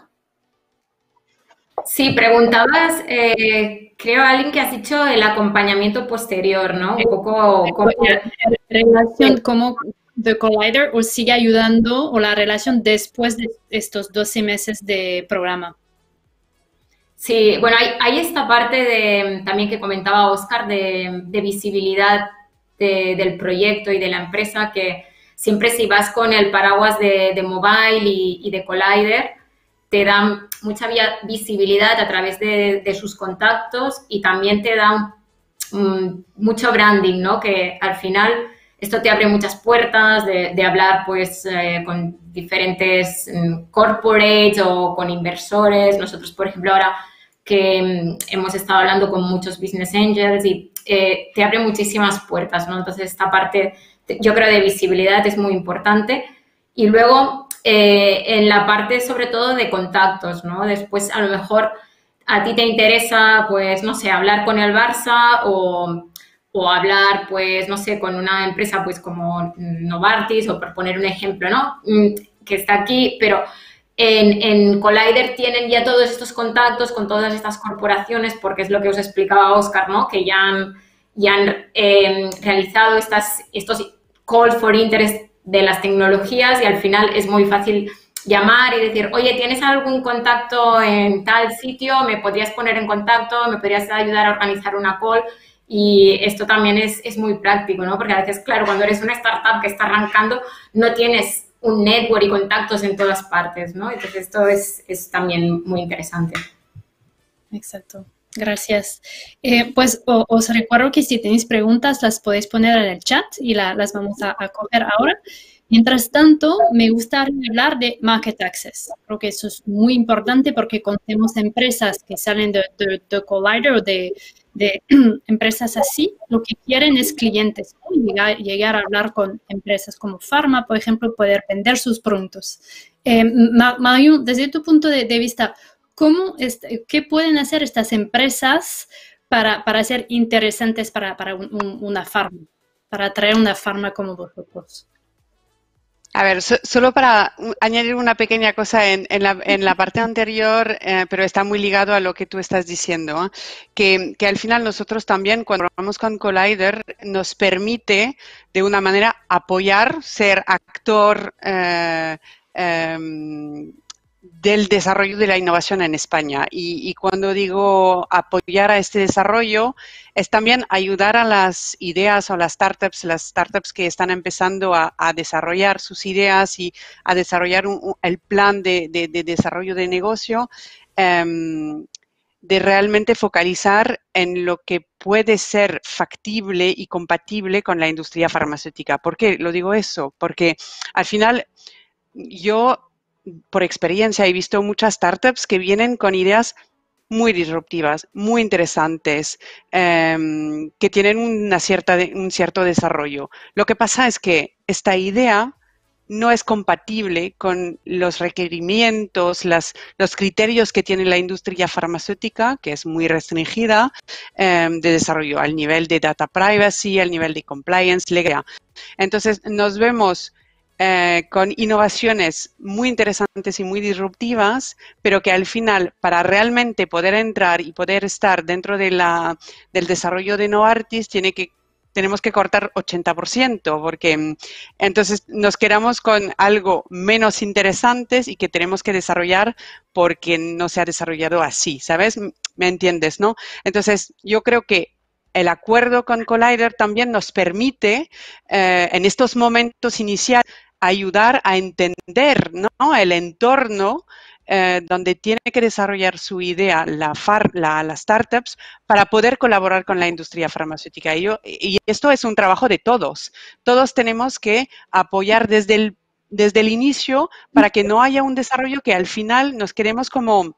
Sí, preguntabas, eh, creo, alguien que has dicho el acompañamiento posterior, ¿no? Un poco... ¿Cómo, relación, cómo, de Collider o sigue ayudando o la relación después de estos doce meses de programa? Sí, bueno, hay, hay esta parte de, también que comentaba Oscar de, de visibilidad de, del proyecto y de la empresa, que siempre si vas con el paraguas de, de Mobile y, y de Collider, te dan mucha visibilidad a través de, de sus contactos y también te da um, mucho branding, ¿no? Que al final esto te abre muchas puertas de, de hablar pues eh, con diferentes um, corporates o con inversores. Nosotros, por ejemplo, ahora que um, hemos estado hablando con muchos business angels y eh, te abre muchísimas puertas, ¿no? Entonces, esta parte, yo creo, de visibilidad es muy importante. Y luego, eh, en la parte, sobre todo, de contactos, ¿no? Después, a lo mejor, a ti te interesa, pues, no sé, hablar con el Barça o... o hablar, pues, no sé, con una empresa, pues, como Novartis, o por poner un ejemplo, ¿no? Que está aquí, pero en, en Collider tienen ya todos estos contactos con todas estas corporaciones, porque es lo que os explicaba Oscar, ¿no? Que ya han, ya han eh, realizado estas, estos calls for interest de las tecnologías y al final es muy fácil llamar y decir, oye, ¿tienes algún contacto en tal sitio? ¿Me podrías poner en contacto? ¿Me podrías ayudar a organizar una call? Y esto también es, es muy práctico, ¿no? Porque a veces, claro, cuando eres una startup que está arrancando, no tienes un network y contactos en todas partes, ¿no? Entonces, esto es, es también muy interesante. Exacto. Gracias. Eh, pues o, os recuerdo que si tenéis preguntas, las podéis poner en el chat y la, las vamos a, a coger ahora. Mientras tanto, me gustaría hablar de Market Access. Creo que eso es muy importante porque conocemos empresas que salen de, de, de Collider o de, de empresas así. Lo que quieren es clientes, ¿no? llegar, llegar a hablar con empresas como Pharma, por ejemplo, poder vender sus productos. Eh, Mayu, desde tu punto de, de vista, ¿cómo es, ¿qué pueden hacer estas empresas para, para ser interesantes para, para un, un, una Pharma, para atraer una Pharma como vosotros? A ver, so, solo para añadir una pequeña cosa en, en, la, en la parte anterior, eh, pero está muy ligado a lo que tú estás diciendo, ¿eh? que, que al final nosotros también, cuando trabajamos con Collider, nos permite de una manera apoyar, ser actor eh, eh, del desarrollo de la innovación en España. Y, y cuando digo apoyar a este desarrollo, es también ayudar a las ideas o las startups, las startups que están empezando a, a desarrollar sus ideas y a desarrollar un, un, el plan de, de, de desarrollo de negocio, um, de realmente focalizar en lo que puede ser factible y compatible con la industria farmacéutica. ¿Por qué lo digo eso? Porque al final yo, por experiencia, he visto muchas startups que vienen con ideas muy disruptivas, muy interesantes, eh, que tienen una cierta de, un cierto desarrollo. Lo que pasa es que esta idea no es compatible con los requerimientos, las, los criterios que tiene la industria farmacéutica, que es muy restringida, eh, de desarrollo al nivel de data privacy, al nivel de compliance legal. Entonces, nos vemos Eh, con innovaciones muy interesantes y muy disruptivas, pero que al final, para realmente poder entrar y poder estar dentro de la, del desarrollo de Novartis, tiene que, tenemos que cortar ochenta por ciento, porque entonces nos quedamos con algo menos interesantes y que tenemos que desarrollar porque no se ha desarrollado así, ¿sabes? ¿Me entiendes, no? Entonces, yo creo que el acuerdo con Collider también nos permite, eh, en estos momentos iniciales, ayudar a entender, ¿no?, el entorno eh, donde tiene que desarrollar su idea la, far, la, las startups para poder colaborar con la industria farmacéutica. Y, yo, y esto es un trabajo de todos. Todos tenemos que apoyar desde el, desde el inicio para que no haya un desarrollo que al final nos quedemos como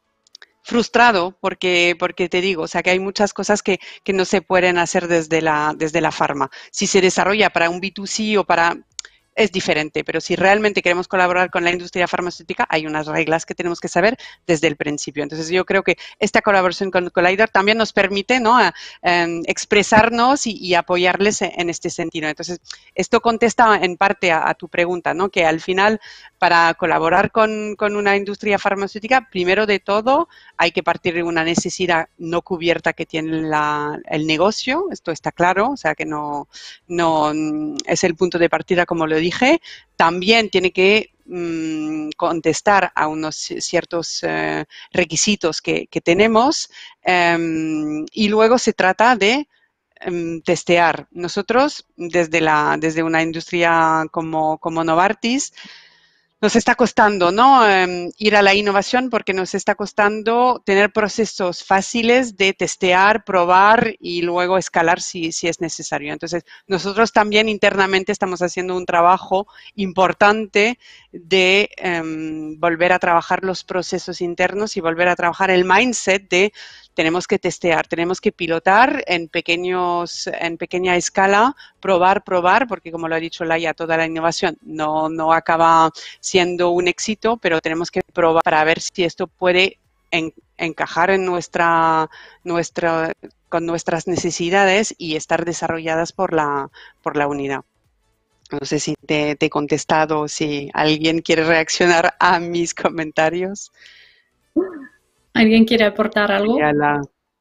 frustrado, porque, porque te digo, o sea, que hay muchas cosas que, que no se pueden hacer desde la, desde la farma. Si se desarrolla para un B dos C o para... es diferente, pero si realmente queremos colaborar con la industria farmacéutica, hay unas reglas que tenemos que saber desde el principio. Entonces, yo creo que esta colaboración con Collider también nos permite, ¿no?, a, a expresarnos y, y apoyarles en este sentido. Entonces, esto contesta en parte a, a tu pregunta, ¿no?, que al final, para colaborar con, con una industria farmacéutica, primero de todo, hay que partir de una necesidad no cubierta que tiene la, el negocio, esto está claro, o sea que no, no es el punto de partida, como lo dije. También tiene que mmm, contestar a unos ciertos eh, requisitos que, que tenemos um, y luego se trata de um, testear. Nosotros, desde, la, desde una industria como, como Novartis, nos está costando, ¿no? Eh, ir a la innovación porque nos está costando tener procesos fáciles de testear, probar y luego escalar si, si es necesario. Entonces, nosotros también internamente estamos haciendo un trabajo importante de eh, volver a trabajar los procesos internos y volver a trabajar el mindset de tenemos que testear, tenemos que pilotar en pequeños, en pequeña escala, probar, probar, porque como lo ha dicho Laia, toda la innovación no, no acaba siendo un éxito, pero tenemos que probar para ver si esto puede en, encajar en nuestra, nuestra, con nuestras necesidades y estar desarrolladas por la, por la unidad. No sé si te, te he contestado, si alguien quiere reaccionar a mis comentarios. ¿Alguien quiere aportar algo? La...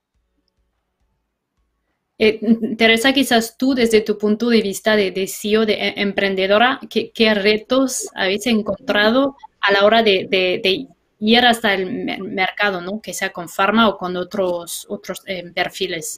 Eh, Teresa, quizás tú, desde tu punto de vista de, de C E O, de eh, emprendedora, ¿qué, ¿qué retos habéis encontrado a la hora de, de, de ir hasta el mercado, ¿no? Que sea con Pharma o con otros, otros eh, perfiles?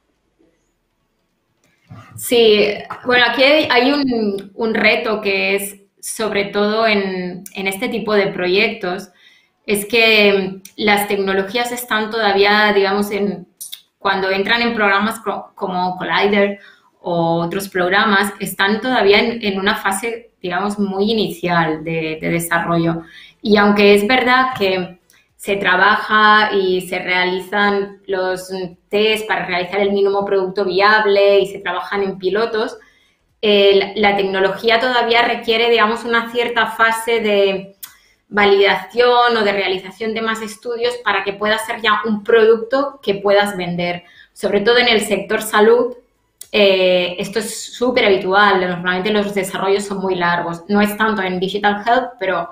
Sí, bueno, aquí hay un, un reto que es, sobre todo en, en este tipo de proyectos, es que las tecnologías están todavía, digamos, en, cuando entran en programas como Collider o otros programas, están todavía en, en una fase, digamos, muy inicial de, de desarrollo. Y aunque es verdad que se trabaja y se realizan los test para realizar el mínimo producto viable y se trabajan en pilotos, eh, la tecnología todavía requiere, digamos, una cierta fase de validación o de realización de más estudios para que pueda ser ya un producto que puedas vender. Sobre todo en el sector salud, eh, esto es súper habitual. Normalmente los desarrollos son muy largos. No es tanto en Digital Health, pero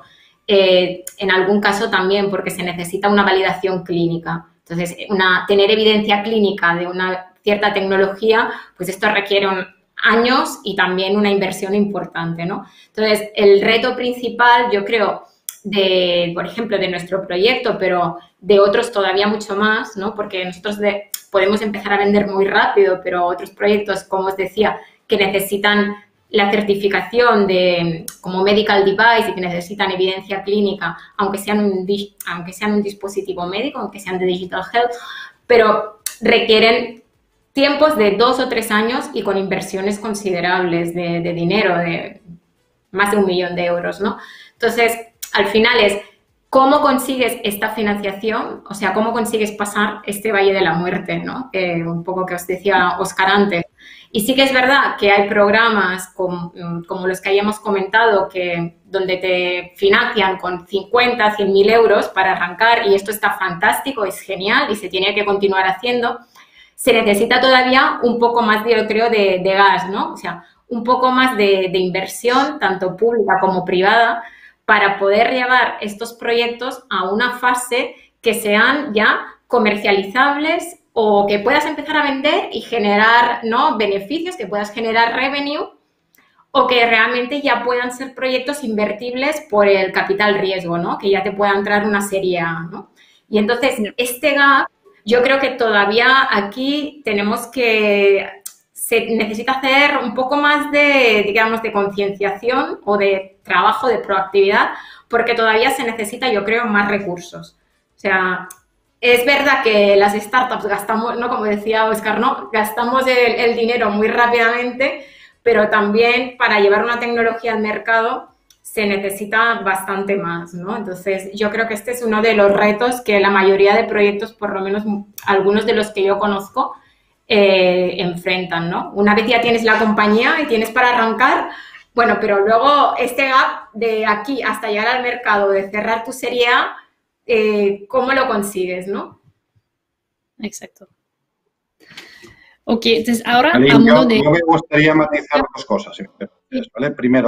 eh, en algún caso también porque se necesita una validación clínica. Entonces, una, tener evidencia clínica de una cierta tecnología, pues esto requiere un, años y también una inversión importante, ¿no? Entonces, el reto principal, yo creo, de, por ejemplo, de nuestro proyecto, pero de otros todavía mucho más, ¿no? Porque nosotros de, podemos empezar a vender muy rápido, pero otros proyectos, como os decía, que necesitan la certificación de como medical device y que necesitan evidencia clínica, aunque sean un, aunque sean un dispositivo médico, aunque sean de digital health, pero requieren tiempos de dos o tres años y con inversiones considerables de, de dinero, de más de un millón de euros, ¿no? Entonces, al final es cómo consigues esta financiación, o sea, cómo consigues pasar este valle de la muerte, ¿no? Eh, un poco que os decía Óscar antes. Y sí que es verdad que hay programas como, como los que hayamos comentado, que, donde te financian con cincuenta, cien mil euros para arrancar y esto está fantástico, es genial y se tiene que continuar haciendo. Se necesita todavía un poco más, yo creo, de, de gas, ¿no? O sea, un poco más de, de inversión, tanto pública como privada, para poder llevar estos proyectos a una fase que sean ya comercializables o que puedas empezar a vender y generar, ¿no?, beneficios, que puedas generar revenue o que realmente ya puedan ser proyectos invertibles por el capital riesgo, ¿no?, que ya te pueda entrar una serie A, ¿no? Y entonces, este gap, yo creo que todavía aquí tenemos que, se necesita hacer un poco más de, digamos, de concienciación o de trabajo de proactividad, porque todavía se necesita, yo creo, más recursos. O sea, es verdad que las startups gastamos, ¿no?, como decía Óscar, ¿no?, gastamos el, el dinero muy rápidamente, pero también para llevar una tecnología al mercado se necesita bastante más, ¿no? Entonces, yo creo que este es uno de los retos que la mayoría de proyectos, por lo menos algunos de los que yo conozco, eh, enfrentan, ¿no? Una vez ya tienes la compañía y tienes para arrancar, bueno, pero luego este gap de aquí hasta llegar al mercado, de cerrar tu serie A, eh, ¿cómo lo consigues, no? Exacto. Ok, entonces ahora Aline, a modo yo, de... yo me gustaría matizar dos cosas, ¿vale? Primero,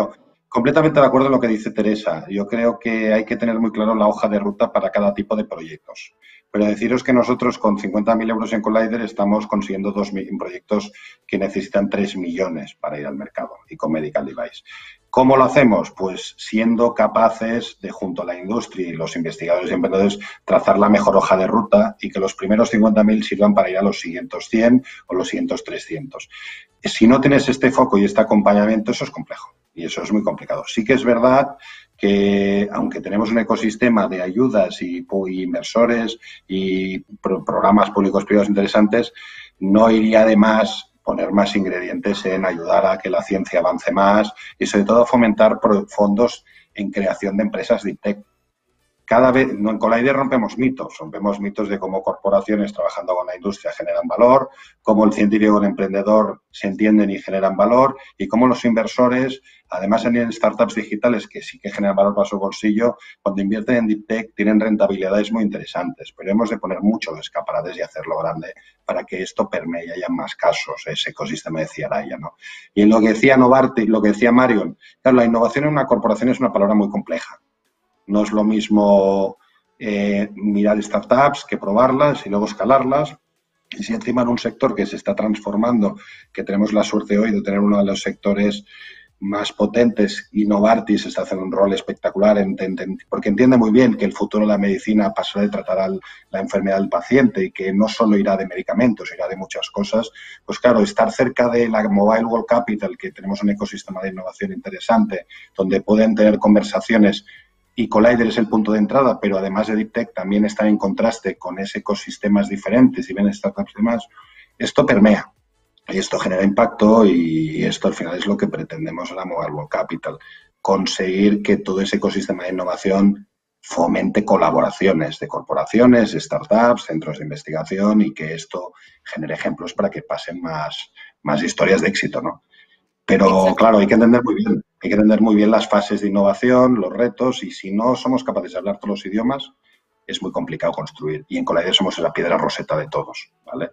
Completamente de acuerdo en lo que dice Teresa. Yo creo que hay que tener muy claro la hoja de ruta para cada tipo de proyectos. Pero deciros que nosotros con cincuenta mil euros en Collider estamos consiguiendo dos proyectos que necesitan tres millones para ir al mercado y con Medical Device. ¿Cómo lo hacemos? Pues siendo capaces de, junto a la industria y los investigadores y emprendedores, trazar la mejor hoja de ruta y que los primeros cincuenta mil sirvan para ir a los siguientes cien o los siguientes trescientos. Si no tienes este foco y este acompañamiento, eso es complejo y eso es muy complicado. Sí que es verdad que, aunque tenemos un ecosistema de ayudas y, y inversores y pro, programas públicos privados interesantes, no iría de más poner más ingredientes en ayudar a que la ciencia avance más y, sobre todo, fomentar fondos en creación de empresas de tech. Cada vez, en Collider rompemos mitos, rompemos mitos de cómo corporaciones trabajando con la industria generan valor, cómo el científico y el emprendedor se entienden y generan valor y cómo los inversores, además en startups digitales que sí que generan valor para su bolsillo, cuando invierten en deep tech tienen rentabilidades muy interesantes, pero hemos de poner muchos escaparates y hacerlo grande para que esto permee y haya más casos, ese ecosistema decía Laia, ¿no? Y en lo que decía Novartis, lo que decía Marion, claro, la innovación en una corporación es una palabra muy compleja. No es lo mismo eh, mirar startups que probarlas y luego escalarlas. Y si encima en un sector que se está transformando, que tenemos la suerte hoy de tener uno de los sectores más potentes, y Novartis está haciendo un rol espectacular en, en, en, porque entiende muy bien que el futuro de la medicina pasa de tratar al, la enfermedad del paciente y que no solo irá de medicamentos, irá de muchas cosas. Pues claro, estar cerca de la Mobile World Capital, que tenemos un ecosistema de innovación interesante, donde pueden tener conversaciones. Y Collider es el punto de entrada, pero además de Deep Tech también está en contraste con ese ecosistemas diferentes y ven startups y demás. Esto permea y esto genera impacto y esto al final es lo que pretendemos en la Mobile World Capital. Conseguir que todo ese ecosistema de innovación fomente colaboraciones de corporaciones, startups, centros de investigación y que esto genere ejemplos para que pasen más, más historias de éxito, ¿no? Pero, exacto, claro, hay que entender muy bien, hay que entender muy bien las fases de innovación, los retos, y si no somos capaces de hablar todos los idiomas, es muy complicado construir. Y en Collider somos la piedra roseta de todos, ¿vale?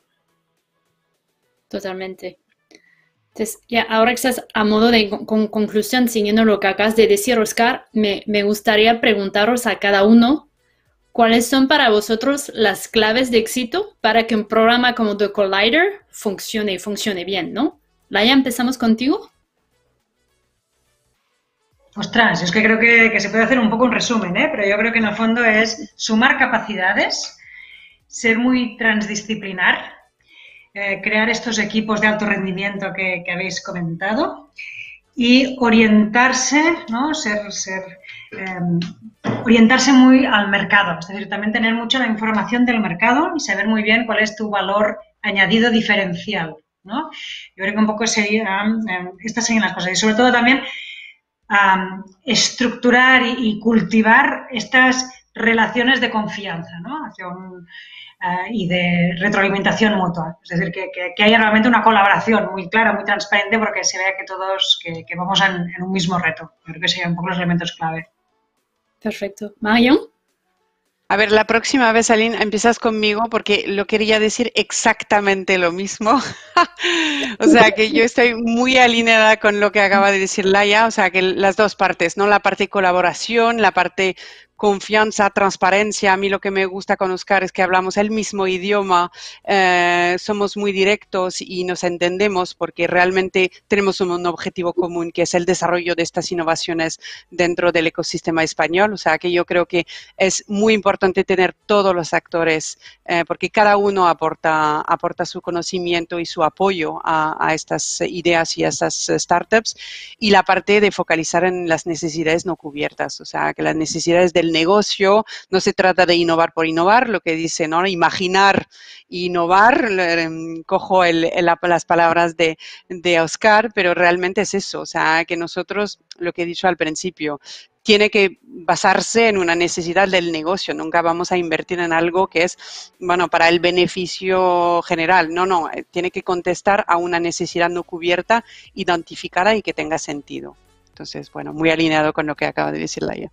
Totalmente. Entonces, ya ahora que estás a modo de con, conclusión, siguiendo lo que acabas de decir, Oscar, me, me gustaría preguntaros a cada uno cuáles son para vosotros las claves de éxito para que un programa como The Collider funcione y funcione bien, ¿no? Laia, empezamos contigo. Ostras, es que creo que, que se puede hacer un poco un resumen, ¿eh? Pero yo creo que en el fondo es sumar capacidades, ser muy transdisciplinar, eh, crear estos equipos de alto rendimiento que, que habéis comentado y orientarse, ¿no? Ser, ser, eh, orientarse muy al mercado, es decir, también tener mucha la información del mercado y saber muy bien cuál es tu valor añadido diferencial, ¿no? Yo creo que un poco serían, eh, estas serían las cosas y sobre todo también um, estructurar y, y cultivar estas relaciones de confianza, ¿no? Hacia un, uh, y de retroalimentación mutua, es decir, que, que, que haya realmente una colaboración muy clara, muy transparente, porque se vea que todos, que, que vamos en, en un mismo reto. Yo creo que serían un poco los elementos clave. Perfecto. Marion. A ver, la próxima vez, Aline, empiezas conmigo porque lo quería decir exactamente lo mismo. O sea, que yo estoy muy alineada con lo que acaba de decir Laia, o sea, que las dos partes, ¿no? La parte de colaboración, la parte confianza, transparencia. A mí lo que me gusta con Oscar es que hablamos el mismo idioma, eh, somos muy directos y nos entendemos porque realmente tenemos un objetivo común que es el desarrollo de estas innovaciones dentro del ecosistema español. O sea, que yo creo que es muy importante tener todos los actores eh, porque cada uno aporta, aporta su conocimiento y su apoyo a, a estas ideas y a estas startups. Y la parte de focalizar en las necesidades no cubiertas, o sea, que las necesidades del negocio, no se trata de innovar por innovar, lo que dice, ¿no? Imaginar e innovar, cojo el, el, las palabras de, de Oscar, pero realmente es eso, o sea, que nosotros, lo que he dicho al principio, tiene que basarse en una necesidad del negocio, nunca vamos a invertir en algo que es, bueno, para el beneficio general, no, no, tiene que contestar a una necesidad no cubierta, identificada y que tenga sentido. Entonces, bueno, muy alineado con lo que acaba de decir Laia.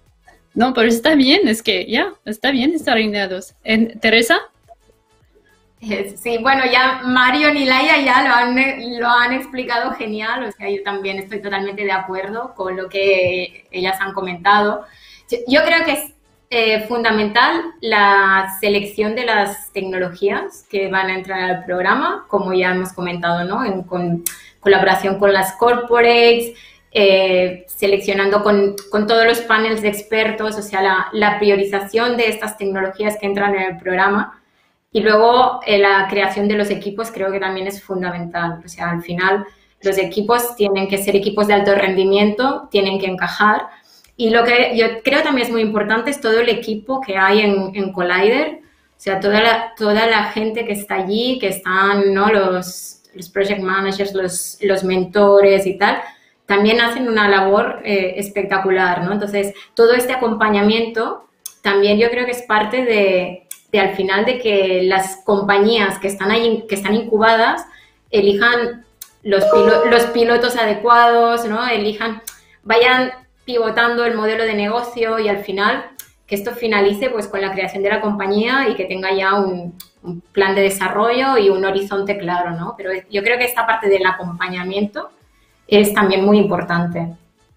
No, pero está bien, es que ya, está bien estar alineados. ¿En, Teresa? Sí, bueno, ya Mario y Laia ya lo han, lo han explicado genial, o sea, yo también estoy totalmente de acuerdo con lo que ellas han comentado. Yo, yo creo que es eh, fundamental la selección de las tecnologías que van a entrar al programa, como ya hemos comentado, ¿no? En con, colaboración con las corporates, eh, seleccionando con, con todos los paneles de expertos, o sea, la, la priorización de estas tecnologías que entran en el programa. Y luego eh, la creación de los equipos creo que también es fundamental. O sea, al final los equipos tienen que ser equipos de alto rendimiento, tienen que encajar. Y lo que yo creo también es muy importante es todo el equipo que hay en, en Collider. O sea, toda la, toda la gente que está allí, que están, ¿no? los, los project managers, los, los mentores y tal, también hacen una labor eh, espectacular, ¿no? Entonces, todo este acompañamiento también yo creo que es parte de... de al final de que las compañías que están ahí, que están incubadas, elijan los, pilo, los pilotos adecuados, ¿no? Elijan, vayan pivotando el modelo de negocio y al final que esto finalice pues con la creación de la compañía y que tenga ya un, un plan de desarrollo y un horizonte claro, ¿no? Pero yo creo que esta parte del acompañamiento es también muy importante.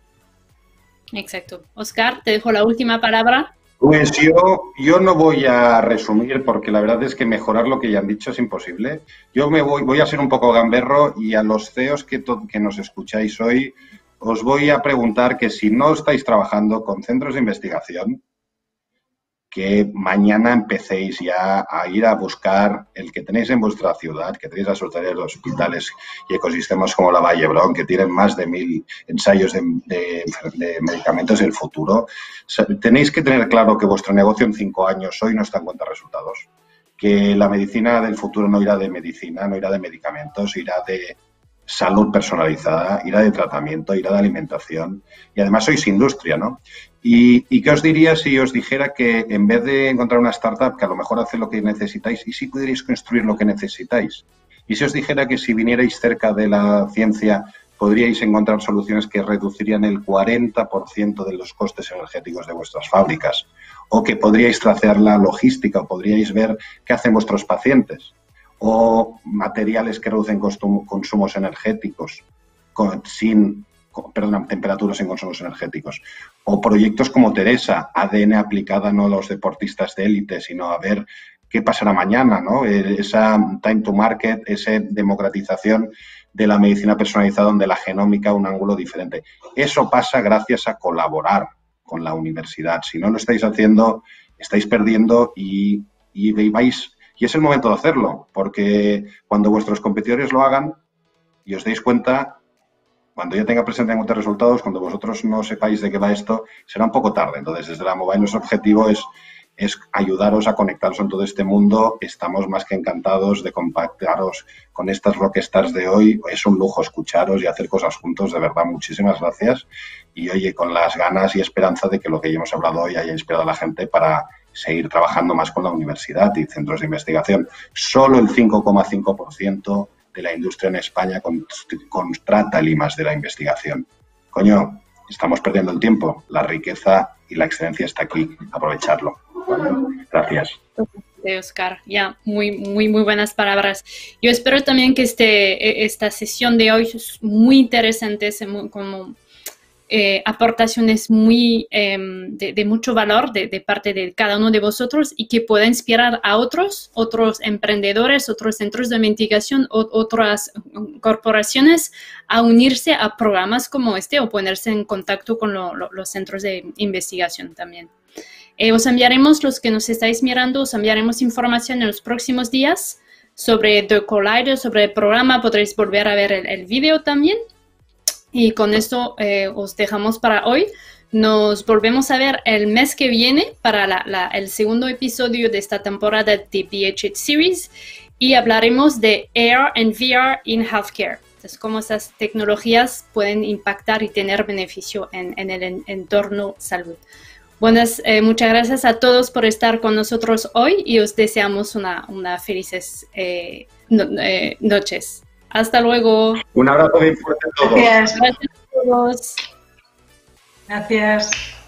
Exacto. Oscar, te dejo la última palabra. Pues yo, yo no voy a resumir porque la verdad es que mejorar lo que ya han dicho es imposible. Yo me voy, voy a ser un poco gamberro y a los C E Os que, to, que nos escucháis hoy os voy a preguntar que si no estáis trabajando con centros de investigación, que mañana empecéis ya a ir a buscar el que tenéis en vuestra ciudad, que tenéis asociaciones de hospitales y ecosistemas como la Vall d'Hebron, que tienen más de mil ensayos de, de, de medicamentos del futuro. O sea, tenéis que tener claro que vuestro negocio en cinco años hoy no está en cuenta de resultados, que la medicina del futuro no irá de medicina, no irá de medicamentos, irá de salud personalizada, irá de tratamiento, irá de alimentación y además sois industria, ¿no? ¿Y, y qué os diría si os dijera que en vez de encontrar una startup que a lo mejor hace lo que necesitáis, y si pudierais construir lo que necesitáis? Y si os dijera que si vinierais cerca de la ciencia podríais encontrar soluciones que reducirían el cuarenta por ciento de los costes energéticos de vuestras fábricas, o que podríais tracear la logística, o podríais ver qué hacen vuestros pacientes, o materiales que reducen consumos energéticos con, sin, con, perdón, temperaturas en consumos energéticos, o proyectos como Teresa, A D N aplicada no a los deportistas de élite, sino a ver qué pasará mañana, ¿no? Esa time to market, esa democratización de la medicina personalizada donde la genómica un ángulo diferente. Eso pasa gracias a colaborar con la universidad. Si no lo estáis haciendo, estáis perdiendo y, y vais... Y es el momento de hacerlo, porque cuando vuestros competidores lo hagan y os deis cuenta, cuando ya tenga presente en cuenta resultados, cuando vosotros no sepáis de qué va esto, será un poco tarde. Entonces, desde la Mobile, nuestro objetivo es, es ayudaros a conectaros en todo este mundo. Estamos más que encantados de compactaros con estas rockstars de hoy. Es un lujo escucharos y hacer cosas juntos. De verdad, muchísimas gracias. Y, oye, con las ganas y esperanza de que lo que ya hemos hablado hoy haya inspirado a la gente para seguir trabajando más con la universidad y centros de investigación. Solo el cinco coma cinco por ciento de la industria en España contrata el I más de la investigación. Coño, estamos perdiendo el tiempo. La riqueza y la excelencia está aquí. Aprovecharlo. Gracias. De Oscar, ya, muy, muy, muy buenas palabras. Yo espero también que este, esta sesión de hoy es muy interesante, como Eh, aportaciones muy eh, de, de mucho valor de, de parte de cada uno de vosotros y que pueda inspirar a otros, otros emprendedores, otros centros de investigación, o, otras corporaciones a unirse a programas como este o ponerse en contacto con lo, lo, los centros de investigación también. Eh, os enviaremos, los que nos estáis mirando, os enviaremos información en los próximos días sobre The Collider, sobre el programa. Podréis volver a ver el, el video también. Y con esto eh, os dejamos para hoy. Nos volvemos a ver el mes que viene para la, la, el segundo episodio de esta temporada de B H H Series y hablaremos de A R and V R in healthcare. Entonces, cómo esas tecnologías pueden impactar y tener beneficio en, en el en, entorno salud. Buenas, eh, muchas gracias a todos por estar con nosotros hoy y os deseamos una, una felices eh, no, eh, noches. Hasta luego. Un abrazo bien fuerte a todos. Gracias. Gracias a todos. Gracias.